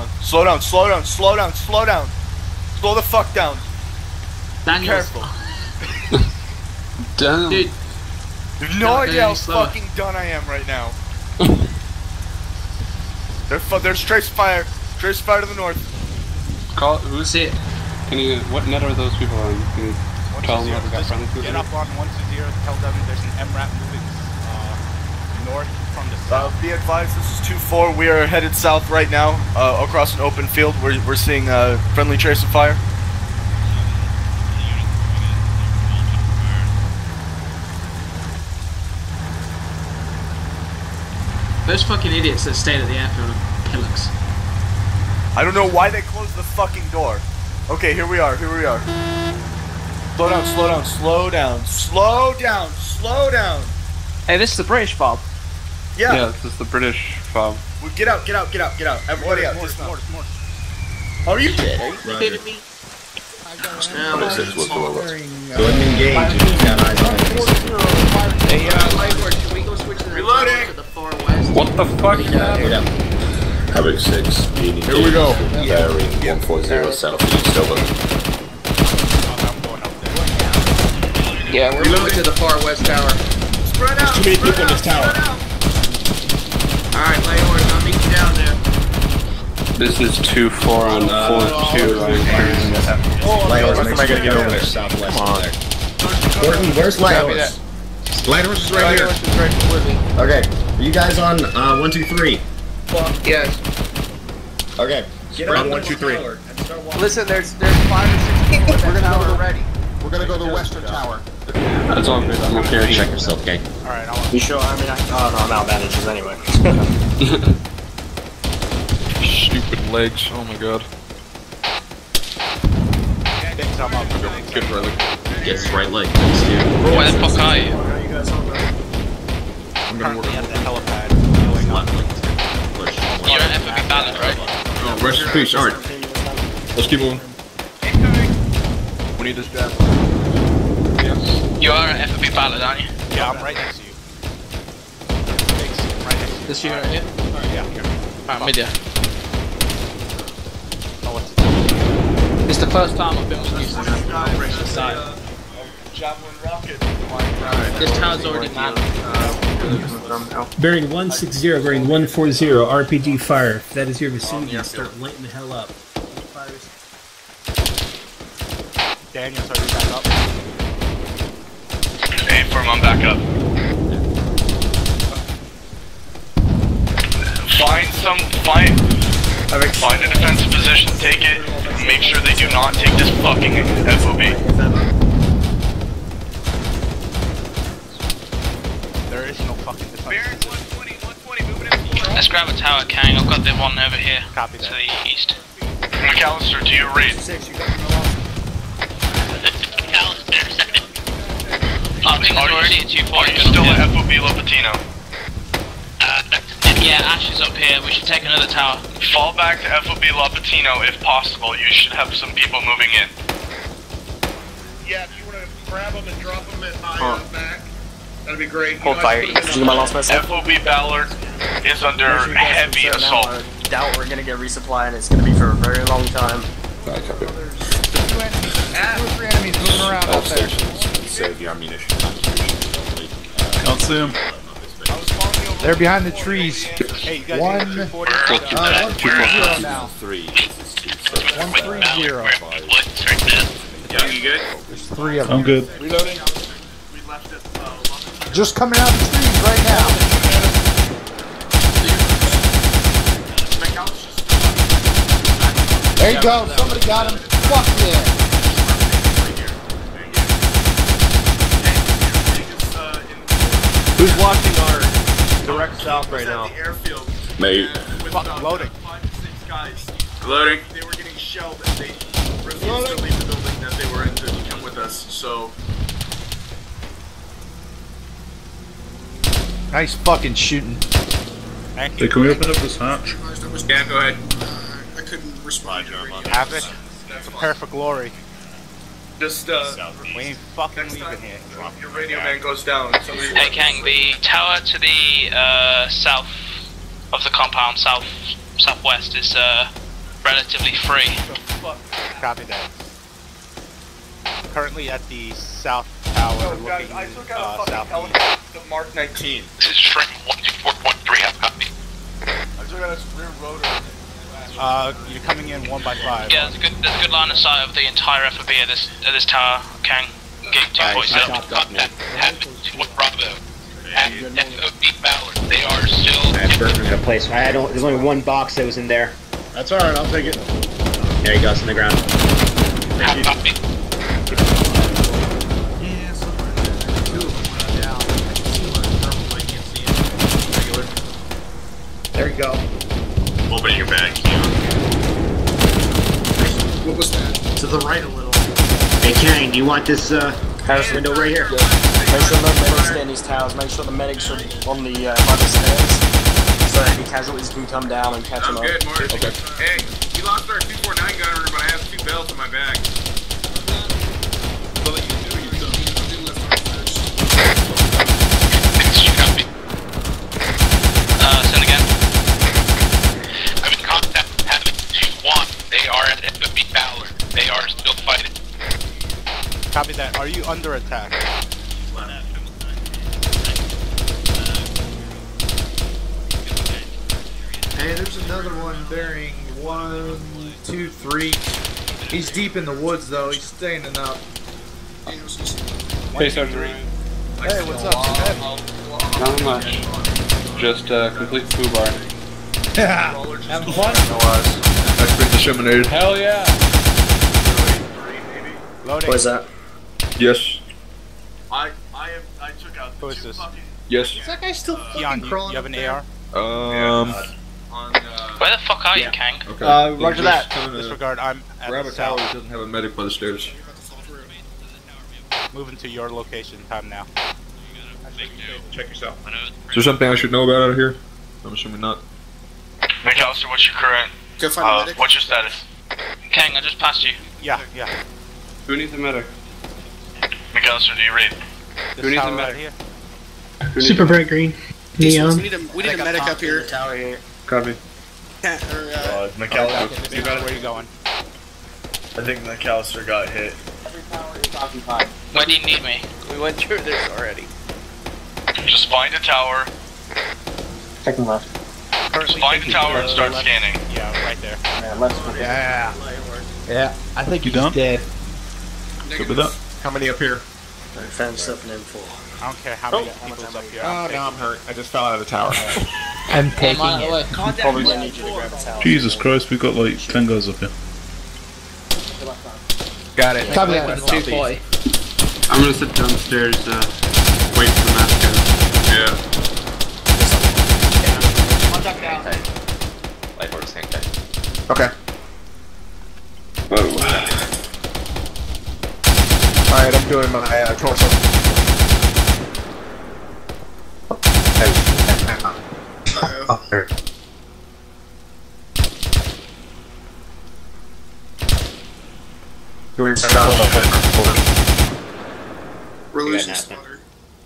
down. Slow the fuck down. Daniel. Careful. Damn. Dude. You have no idea how fucking done I am right now. There's trace fire to the north. Call who's it? Can you? What net are those people on? Can you tell them what we got friendly? Get up on 120. Tell them there's an MRAP moving north from the south. Be advised, this is 2-4. We are headed south right now, across an open field. We're seeing friendly trace of fire. Those fucking idiots that stayed at the airfield are pillocks. I don't know why they closed the fucking door. Okay, here we are. Slow down. Hey, this is the British fob. Yeah, this is the British fob. Well, get out. Everybody out. More. Are you kidding? Are you kidding me? Go ahead and engage if you've got eyes on it. Hey, Lightward, can we go switch to the far west? What the fuck? Yeah. Havoc 6, being engaged. Here we go. Bearing 140 southeast, over. Yeah, we're moving to the far west tower. Spread out. Too many people in this tower. Alright, Lightward, I'll meet you down there. This is 2-4 on 4-2. Lighthouse, make sure you get over there southwest of there. Gordon, where's Lighthouse? Lighthouse is right here. Okay, are you guys on 1, 2, 3? Yes. Okay, get on 1, 2, 3. Listen, there's 5 or 6 people in the tower already. We're gonna go to the western tower. That's all good. I'm okay. Check yourself, okay? Alright, You sure? I mean, oh no, I'm out bandages anyway. Stupid legs. Oh my god. Good right leg. Yes, right leg. Thanks, dude. Where the fuck are you? I'm currently at the helipad going on. You're at FOB Ballard, right? Oh, rest in peace. Alright. Let's keep moving. We need this jab. You are at FOB Ballard, aren't you? Yeah, I'm right next to you. Right next to you. This unit right here? Yeah. Alright, I'm with you. Oh, what's it? It's the first time I've been on this operation side. Javelin rocket. This tower's already manned. Bearing 160, bearing 140, RPG fire. If that is your vicinity, start lighting the hell up. Daniel's already back up. Hey, firm, I'm back up. Find a defensive position, take it, make sure they do not take this fucking FOB. There is no fucking defense. Let's grab a tower, Kang. I've got the one over here. Copy to the east. McAllister, do you read? I think it's already at 240. Are you still at FOB Lopatino? Yeah, Ash is up here. We should take another tower. Fall back to FOB Lopatino if possible. You should have some people moving in. Yeah, if you want to grab them and drop them at my back, that'd be great. Hold fire. Did you get my last message? FOB Ballard is under heavy assault. I doubt we're gonna get resupply, and it's gonna be for a very long time. Alright, copy. 2 enemies moving around out there. Save your ammunition. Don't see him. They're behind the trees. Hey, you guys 140 now. 130. Yeah, you good? There's 3 of them. I'm good. Reloading. Just coming out of the trees right now. There you go. Somebody got him. Fuck yeah. Who's watching our direct south right now? Mate. Fucking loading. Loading. They were getting shelled and they refused to leave the building that they were in to come with us, so... Nice fucking shooting. Thank Hey, can we open up this hatch? Yeah, go ahead. I couldn't respond. Havoc, prepare for glory. Just, we ain't fucking leaving here. Your radio man goes down. Hey, Kang, the tower to the south of the compound, southwest, is relatively free. Copy that. Currently at the south tower, looking I took out a fucking southeast. helicopter, the Mark 19. This is Shrink 124.3, have copy. I took out a rear rotor. You're coming in 1 by 5. Yeah, there's a good line of sight of the entire FOB at this tower, Kang. Gate 2.7. Contact. Bravo. And FOB Ballard, they are still... I have burgers in a place. There's only 1 box that was in there. That's alright, I'll take it. There you go, it's on the ground. Have copy. There you go. Opening your bag. What was that? To the right a little. Hey, Kang, do you want this window right here? Make sure no medics stay in these towers. Make sure the medics are on the by the stairs, so that any casualties can come down and catch them up. I'm good, Mark. Okay. Hey, we lost our 249 gunner, but I have 2 bells in my bag. Send again. I'm in contact with Havoc 2-1. They are at FOB Ballard. They are still fighting. Copy that. Are you under attack? Hey, there's another one bearing 1, 2, 3. He's deep in the woods though, he's standing up. Hey, Sergeant. Hey, what's up, Ed? Not much. Just complete foo bar. Having fun? Expect disseminated. Hell yeah! Loading. What is that? Yes. I took out Who is this? Yes. Is that guy still fucking Keon, crawling you have an up AR? Where the fuck are you, Kang? Okay. Roger that. Disregard, I'm at grab the a tower south. that doesn't have a medic by the stairs. Moving to your location. Time now. Check yourself. Is there something I should know about out here? I'm assuming not. McAllister, what's your current? Go find a medic. What's your status? Kang, I just passed you. Yeah. Who needs a medic? McAllister, do you read? Who needs a medic? Here. Super bright green. Neon. We need a medic up here. Tower here. Copy. McAllister, where are you going? I think McAllister got hit. Why do you need me? We went through this already. Just find a tower. Second left. Just find a tower and start scanning. Yeah, right there. Yeah, I think You done? dead. Good with that. How many up here? I found stuff in M4. I don't care how many people's up here. Oh, no, I'm hurt. I just fell out of the tower. I'm taking it. Probably gonna need you to grab a tower. Jesus Christ, we've got like 10 guys up here. Got it. Copy that. 240. I'm gonna sit downstairs, wait for the mask guys. Yeah. Contact down. Light horse tank tank. Okay. Whoa. Alright, I'm doing my torso. We're losing spotter.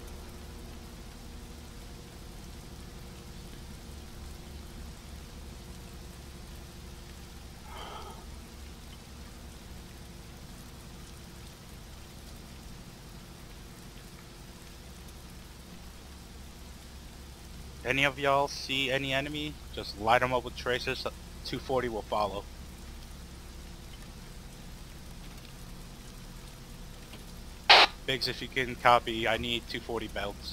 Any of y'all see any enemy? Just light them up with tracers. 240 will follow. Biggs, if you can copy, I need 240 belts.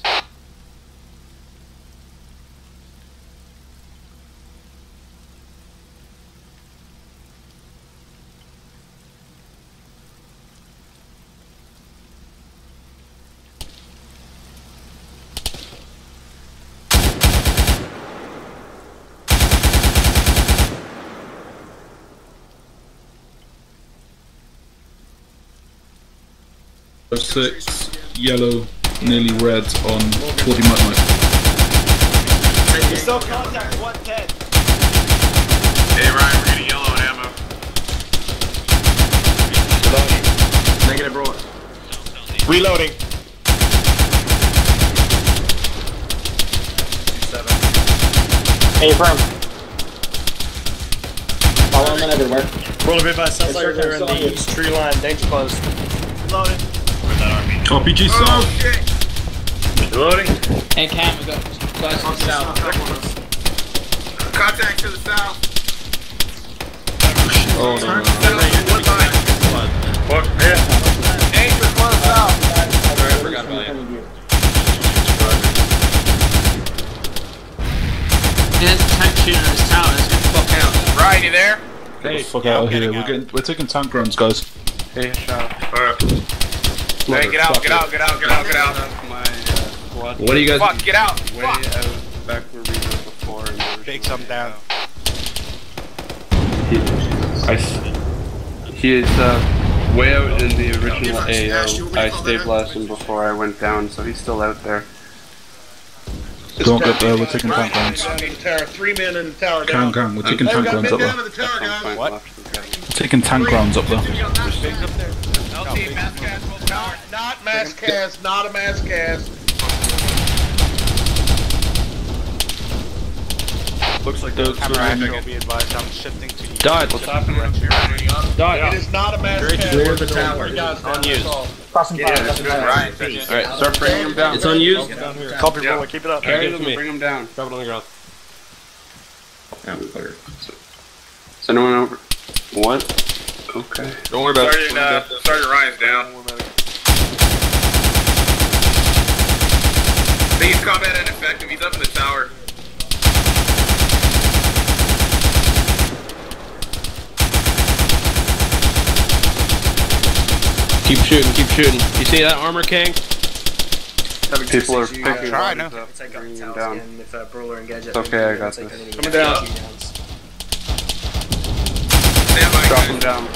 Six, yellow, nearly red on 40 mic. There's still contact 110. Hey Ryan, we're getting yellow on ammo. Negative roll. Reloading. 7. Hey, firm. Follow them everywhere. Roll a bit by south. They're in the east tree line. Danger close. Loaded. RPG south. Reloading. Hey, Cam, we got class on south. Contact to the south. Oh no. Fuck, yeah. Danger close south. I forgot about you. There's a tank shooter in this tower. Let's get the fuck out. Ryan, you there? Get the fuck out of here. We're taking tank rounds, guys. Hey, shot. Hey, get out. What do you guys Fuck, get out. Way out back where we were before. Biggs, I'm down. He is way out in the original AO. I stabilized him before I went down, so he's still out there. Don't get there, we're taking tank rounds. 3 men in the tower down. We're taking tank rounds up there. What? Taking tank rounds up there. Biggs up there? LT, mass cast, full tower. Not mass cast, not a mass cast. Looks like those will be advised. I'm shifting to you. Dot, what's happening? Dot, it is not a mass cast. Door the tower. Unused. Alright, start bringing him down. It's unused? Copy, roller, keep it up. Carry them, bring him down. Drop it on the ground. Is anyone over? What? Okay. Don't worry about it. Sergeant Ryan's down. He's combat ineffective. He's up in the tower. Keep shooting. You see that armor, King? People are picking trying up, bringing him down. It's okay, I got this. Coming down. Drop him down.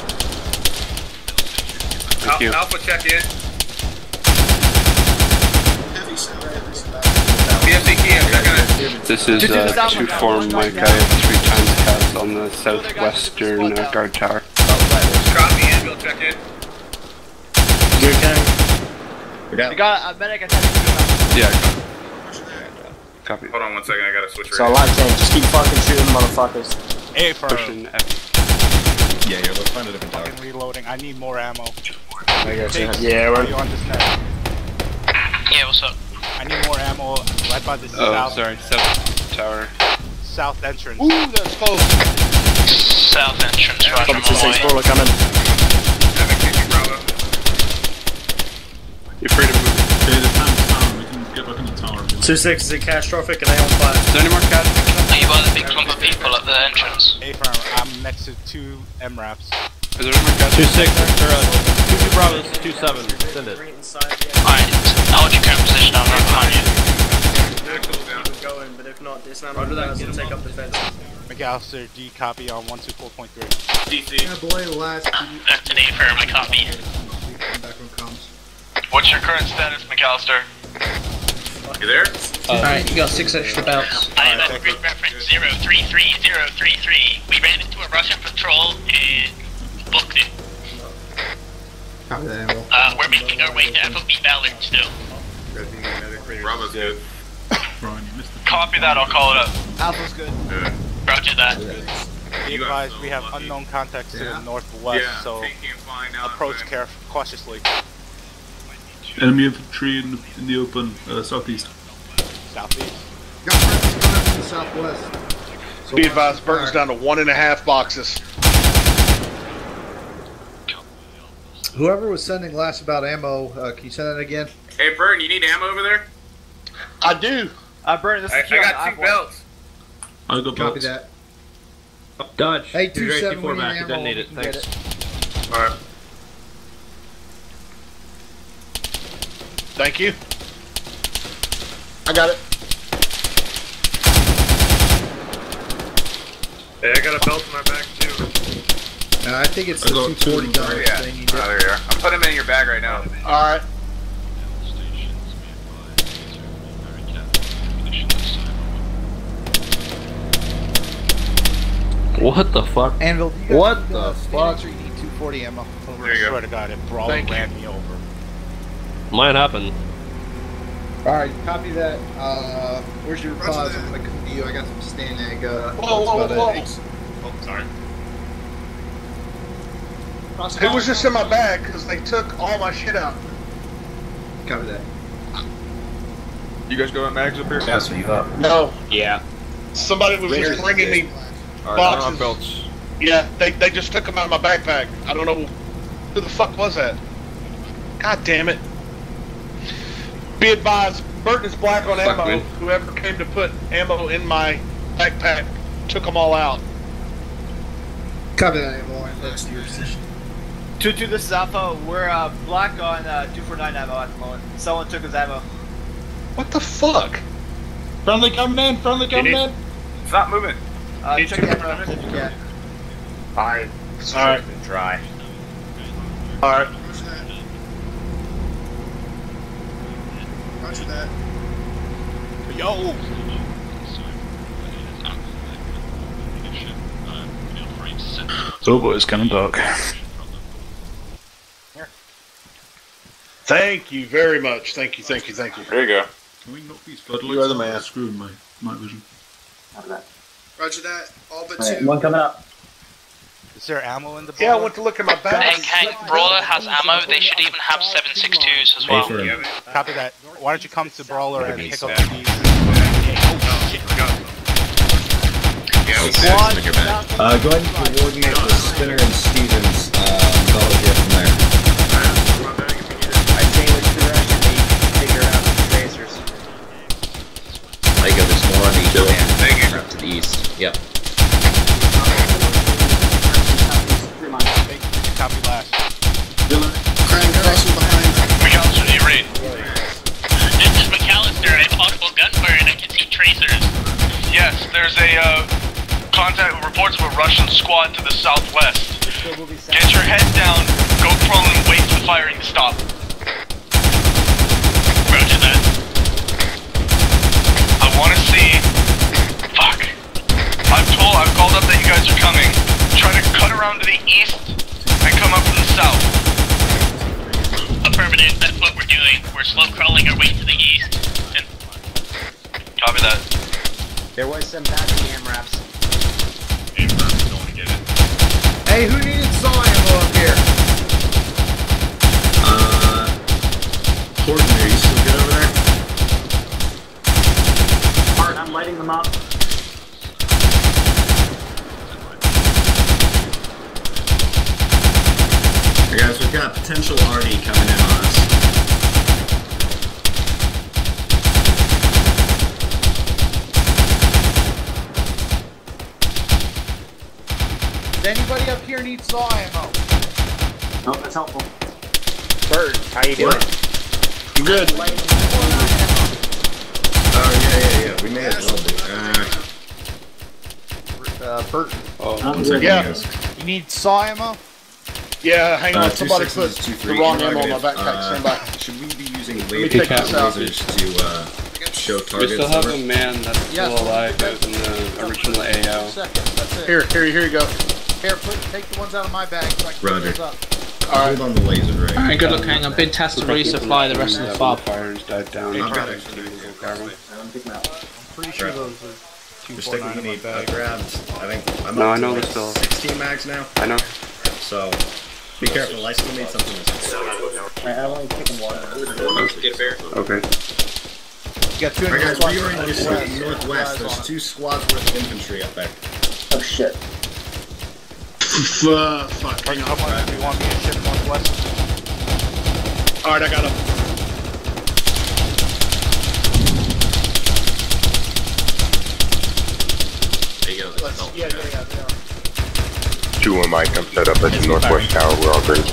Thank you. Alpha check in. This is 2-4 Mike. I have 3 times cast on the southwestern guard tower. Copy, Anvil, check in. You're okay? We got a medic attacking. Yeah, copy. Hold on 1 second, I gotta switch So I like saying, just keep fucking shooting, motherfuckers. A for pushing F. Yeah, you're looking at a different tower. fucking reloading. I need more ammo. I got you. Yeah, are you on this net? Yeah, what's up? I need more ammo right by the south tower. South entrance. Ooh, that's close. South entrance, right on my way. Spoiler coming. You're free to move. Okay, the tank's down. We can get back in the tower. 2-6, is it catastrophic? Are they on fire? Is there any more cats? Are you by the big clump of people at the entrance? A firm. I'm next to 2 MRAPs. Is there any more cats? 2-6, 2 Bravos, 2-7. Send it. Alright, hold your current position, I'm right behind you. Going, but if not, this now will take up the fence. McAllister, D copy on 124.3. DC. Yeah, boy, last. That's an A firm, I copy. Back when it comes. What's your current status, McAllister? You there? Alright, you got 6 extra belts. I am at grid reference 033033. We ran into a Russian patrol and booked it. Copy that, Anvil. We're making our way to FOB Ballard still. Bravo's good. Brian, you missed the Copy that, I'll call it up. Alpha's good. Roger that. Be advised, we have unknown contacts to the northwest, so approach cautiously. enemy infantry in the open southeast. Southeast. Got friends coming up from the southwest. So Be advised, Burton's down to 1.5 boxes. Whoever was sending last about ammo, can you send that again? Hey, Burton, you need ammo over there? I do. Burton, this is I got 2 belts. I got Copy belts. that. Dodge. Hey, 2-7, we need back. ammo. Doesn't need it. We can get Thanks. it. Alright. Thank you. I got it. Hey, I got a belt in my bag too. I think it's the 240 gun Yeah. thing you Oh, there you are. I'm putting them in your bag right now. Alright. What the fuck? Anvil, do you What need, the fuck? You need 240 ammo. There you go. I swear to God, if Brawler Thank you. ran me over. Might happen. Alright, copy that. Where's your pause? I'm gonna come to you. I got some stand egg. Whoa. Oh, sorry. Who was just in my bag? Because they took all my shit out. Copy that. You guys got mags up here? That's me up. No. Yeah. Somebody was just bringing me boxes. Belts. Yeah, they just took them out of my backpack. I don't know who the fuck was that. God damn it. Be advised, Burton is black on ammo. me. Whoever came to put ammo in my backpack took them all out. Copy that, Anvil. That's your position. 2-2, this is Alpha. We're black on 249 ammo at the moment. Someone took his ammo. What the fuck? Friendly coming in, Stop moving. Check the ammo if you can. Alright. Alright. Dry. Alright. Roger that. Yo! Oh boy, it's getting dark. Thank you very much. Thank you. There you go. Can we knock these floodlights You are the out? man. Screwing my night vision. Roger that. All but Alright, 2. one coming up. Is there ammo in the Yeah, I Brawler? went to look at my bag. Okay, Brawler has ammo. They should even have 7.62s as well. Copy that. Why don't you come to Brawler and pick up these? Go ahead and coordinate with Spinner and Stevens. Go here from there. I say which direction they figure out the tracers. I go this more on the east and up to the east. Yep. Copy last. Crane crossing behind. McAllister, do you read? This is McAllister. I have audible gunfire and I can see tracers. Yes, there's a contact reports of a Russian squad to the southwest. Get your head down, go prone, and wait for the firing to stop. Roger that. want to see... Fuck. I've called up that you guys are coming. Try to cut around to the east and come up to the south. Affirmative, that's what we're doing. We're slow crawling our way to the east. And copy that. There was some backing AMRAPs. AMRAPs don't want to get it. Hey, who needed saw ammo up here? Horton, are you still good over there? Hart, I'm lighting them up. Hey guys, we've got potential RD coming in on us. Does anybody up here need saw ammo? Oh, that's helpful. Bird, how you doing? I'm good. Oh, yeah. We may as well be. Burton. One second, Yeah. guys. You need saw ammo? Yeah, hang on. 2 Somebody 6s, put 2 the 3s, wrong ammo in my negative. backpack. Stand by. Should we be using Let me take this out. lasers to show We targets? still have over? a man that's still alive that was in the original AO. That's it. Here you go. Here, take the ones out of my bag so I can Roger. pick those up. Hold on the laser ray. Alright, good luck, hang on. Big task to resupply the rest of the fob. Fires died down. I've got Pretty sure those are the stick we need grabbed. I think I'm No, up I know to there's still 16 mags now. I know. So be careful. I still need something that's I'm only picking one. Okay. You got 2 Alright guys, squads reorient northwest. yourself northwest. There's 2 squads worth of infantry up there. Oh shit. Fuck. Hang on. Do you want me to shift northwest? Alright, I got him. There you go. Yeah. 2-1 Mike, I'm set up at the northwest tower. We're all green.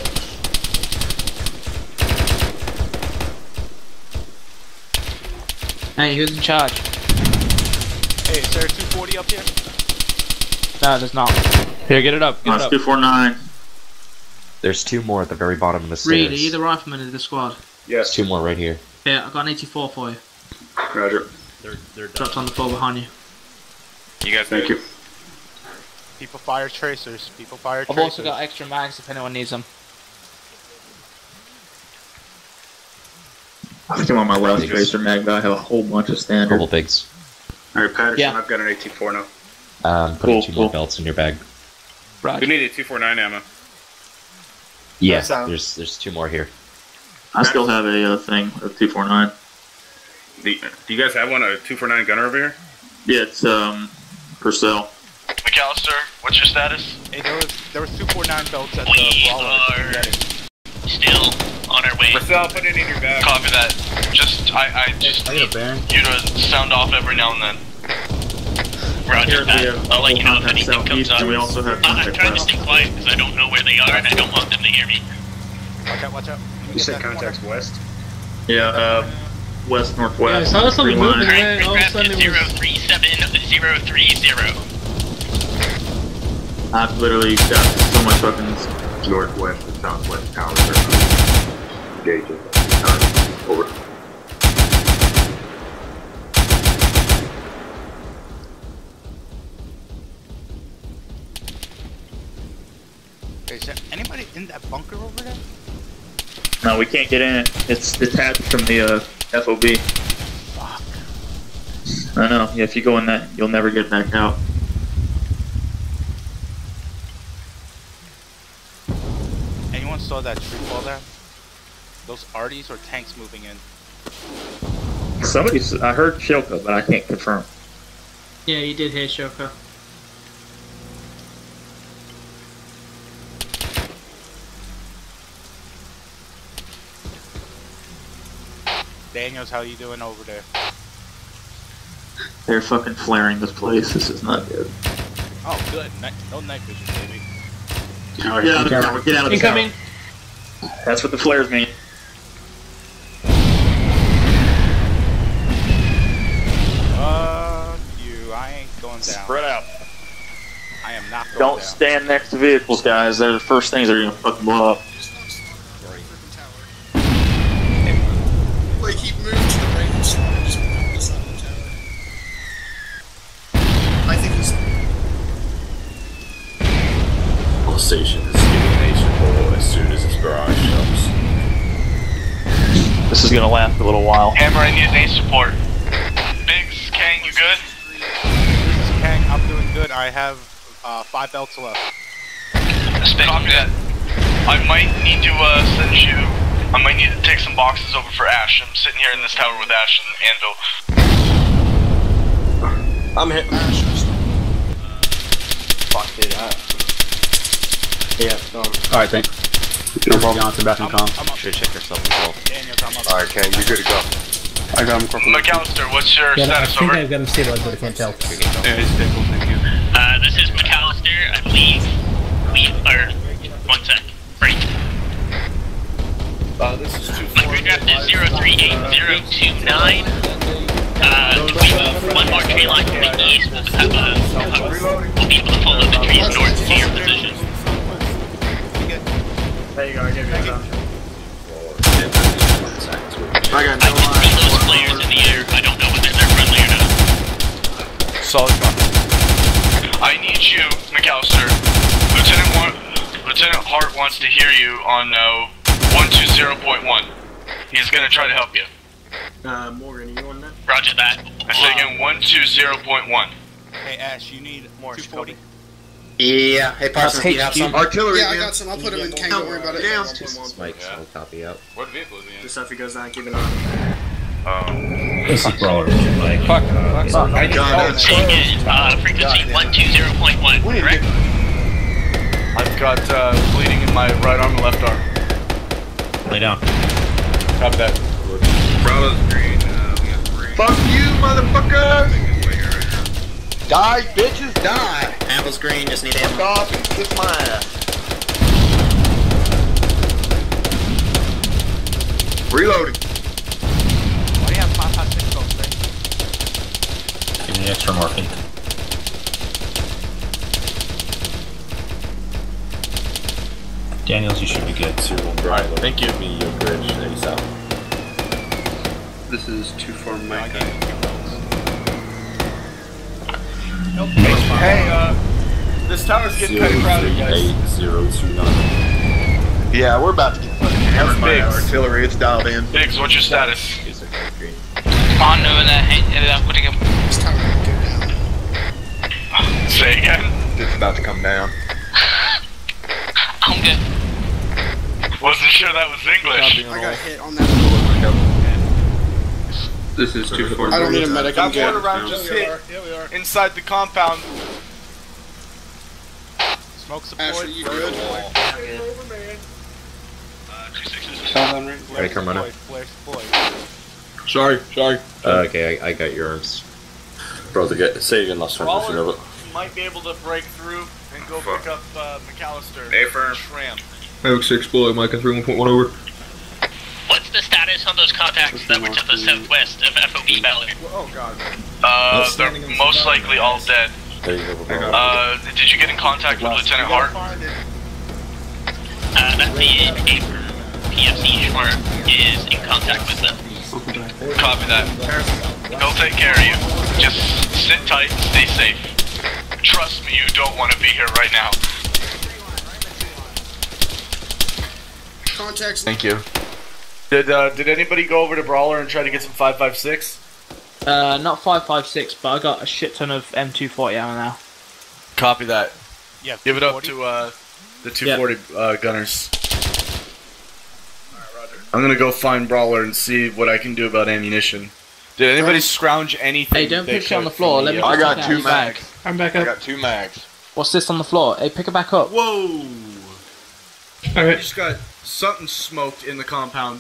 Hey, who's in charge? Hey, is there a 240 up here? No, there's not. Here, get it up. Get it up. 249. There's 2 more at the very bottom of the stairs. Reed, are you the rifleman in the squad? Yes. 2 more right here. Yeah, I got an 84 for you. Roger. They're Dropped on the floor behind you. You guys Thank you. People fire tracers. People fire I've tracers. also got extra mags if anyone needs them. I think I'm on my last tracer mag, but I have a whole bunch of standard. Purple pigs. Alright, Patterson, Yeah. I've got an 18-4 now. Putting 2 more belts in your bag. Right. We needed 249 ammo. Yeah, That sounds- there's 2 more here. I still have a thing of 249. Do you guys have one, a 249 gunner over here? Yeah, it's Purcell. McAllister, what's your status? Hey, there was 249 belts at We the brawler. are still on our way. Marcel, put it in your bag. Copy that. I just need you to sound off every now and then. Roger that. I'll let you know if anything comes up. And we also have I'm trying to stay quiet because I don't know where they are and I don't want them to hear me. Watch out. You said contacts west? Yeah, west northwest. Yeah, I saw something moving Alright, there. All of a request sudden is it was 037-030. I've literally got so much weapons. Northwest and southwest towers are engaging. Over. Is there anybody in that bunker over there? No, we can't get in. It's detached from the FOB. Fuck. I know. Yeah, if you go in that, you'll never get back out. Anyone saw that tree fall there? Those arties or tanks moving in? I heard Shilka, but I can't confirm. Yeah, you did hear Shoko. Daniels, how you doing over there? They're fucking flaring this place. This is not good. Oh, good. No night vision, baby. Get out of the tower. Get out of the tower. Incoming. That's what the flares mean. I ain't going down. Spread out. I am not going Don't down. stand next to vehicles, guys. They're the first things that are gonna fucking blow up. Like he moved to the right and just on the side of the tower. Battle station is giving a support as soon as its barrage comes. This is gonna last a little while. Hammer, I need ace support. Biggs, Kang, you good? This is Kang, I'm doing good. I have 5 belts left. Copy that. I might need to send you. I might need to take some boxes over for Ash. I'm sitting here in this tower with Ash and Anvil. I'm hitting Ash. Fuck, dude. Yeah, no. Alright, thanks. No problem. Johnson back in com. Should check yourself as well. Alright, Kang, you're good to go. I got him. McAllister, what's your Yeah, I status think over? I've got him stabilized, but I can't tell. Yeah, it's stable, thank you. This is McAllister. I believe we are. One sec. Break. This is 2 My crew draft is 038029. We move one more tree line to the east. We'll have we'll be able to follow the trees north to your position. There you go, I gave you a time. I can see those players in the air. I don't know whether they're friendly or not. Solid copy. I need you, McAllister. Lieutenant Hart wants to hear you on 120.1. He's gonna try to help you. Morgan, are you on that? Roger that. I say again, 120.1. Hey Ash, you need more 240. Yeah, hey Parsons, do you have some? Artillery, Yeah, I got some. I'll put him in Kang. Don't worry about it. Mike, so we'll copy out. What vehicle is he in? Just if he goes down, keep an eye This is Brawler, Mike. Fuck. I got it. Frequency 120.1, correct? I've got bleeding in my right arm and left arm. Lay down. Copy that. Bravo's green. We got 3. Fuck you, motherfuckers! Die, bitches, die! Amble's green, just need Fuck ammo. off and kiss my ass. Reloading. Why do you have 5.56 goals, right? Give me extra morphine. Daniels, you should be good. Alright, thank you. Give me your bridge ASAP. This is 2-4 Mike. Hey, this tower's getting kind of crowded, guys. 038-029. Yeah, we're about to get fucking hammered by our artillery. It's dialed in. Biggs, what's your status? On over there, hey, what do you This tower won't go down. Say again? It's about to come down. I'm good. Wasn't sure that was English. I got hit on that. This is 2-4. I don't need a medic. I'm Got one good. around just hit inside the compound. Smoke support. Ash, are you good? Ready, Carmona? Sorry. Okay, I got your arms. Brother, say again last time if you know it. Might be able to break through and go pick up McAllister. Affirm. Shram. Havoc 6, bullet, Mike, and 3-1.1 over. What's the status on those contacts that were to the southwest of FOB Ballard? Oh god. They're most likely all dead. There you go. Did you get in contact with Lieutenant Hart? That's the indicator from PFC Schwarm is in contact with them. Copy that. They'll take care of you. Just sit tight and stay safe. Trust me, you don't want to be here right now. Contacts. Thank you. Did anybody go over to Brawler and try to get some 5.56? Not 5.56, but I got a shit ton of M240 ammo now. Copy that. Yeah. Give it up to the 240 gunners. I'm gonna go find Brawler and see what I can do about ammunition. Did anybody scrounge anything? Hey, don't push it on the floor. Let me. I got 2 mags. I'm back I up. got 2 mags. What's this on the floor? Hey, pick it back up. Whoa! Alright. Just got something smoked in the compound.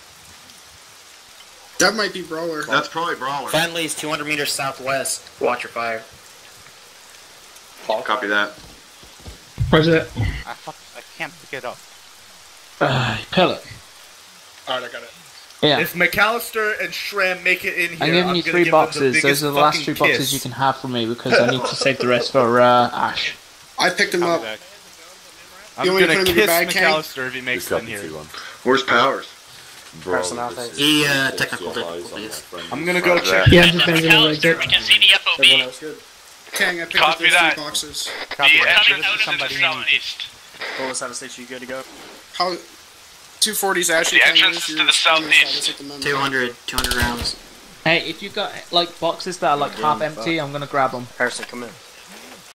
That might be Brawler. That's probably Brawler. Friendly's 200 meters southwest. Watch your fire. Copy that. Where's that? I can't pick it up. Pellet. Alright, I got it. Yeah. If McAllister and Shram make it in here, I'm giving you 3 boxes. Those are the last 3 boxes you can have from me because I need to save the rest for Ash. I picked him up. I'm You want me to gonna put him in your kiss bag, Kang? McAllister if he makes it in here. Where's Powers? He, technical difficulties. I'm gonna go check. Yeah, I'm just gonna go like McAllister, we can see the FOB. Kang, I picked up Copy those that. 3 boxes. Copy The that. entrance This is out of the somebody who southeast. Bullis out of station, you good to go? How? 240's actually. The entrance is to the southeast. 200 rounds. Hey, if you got like boxes that are like half empty, I'm gonna grab them. Harrison, come in.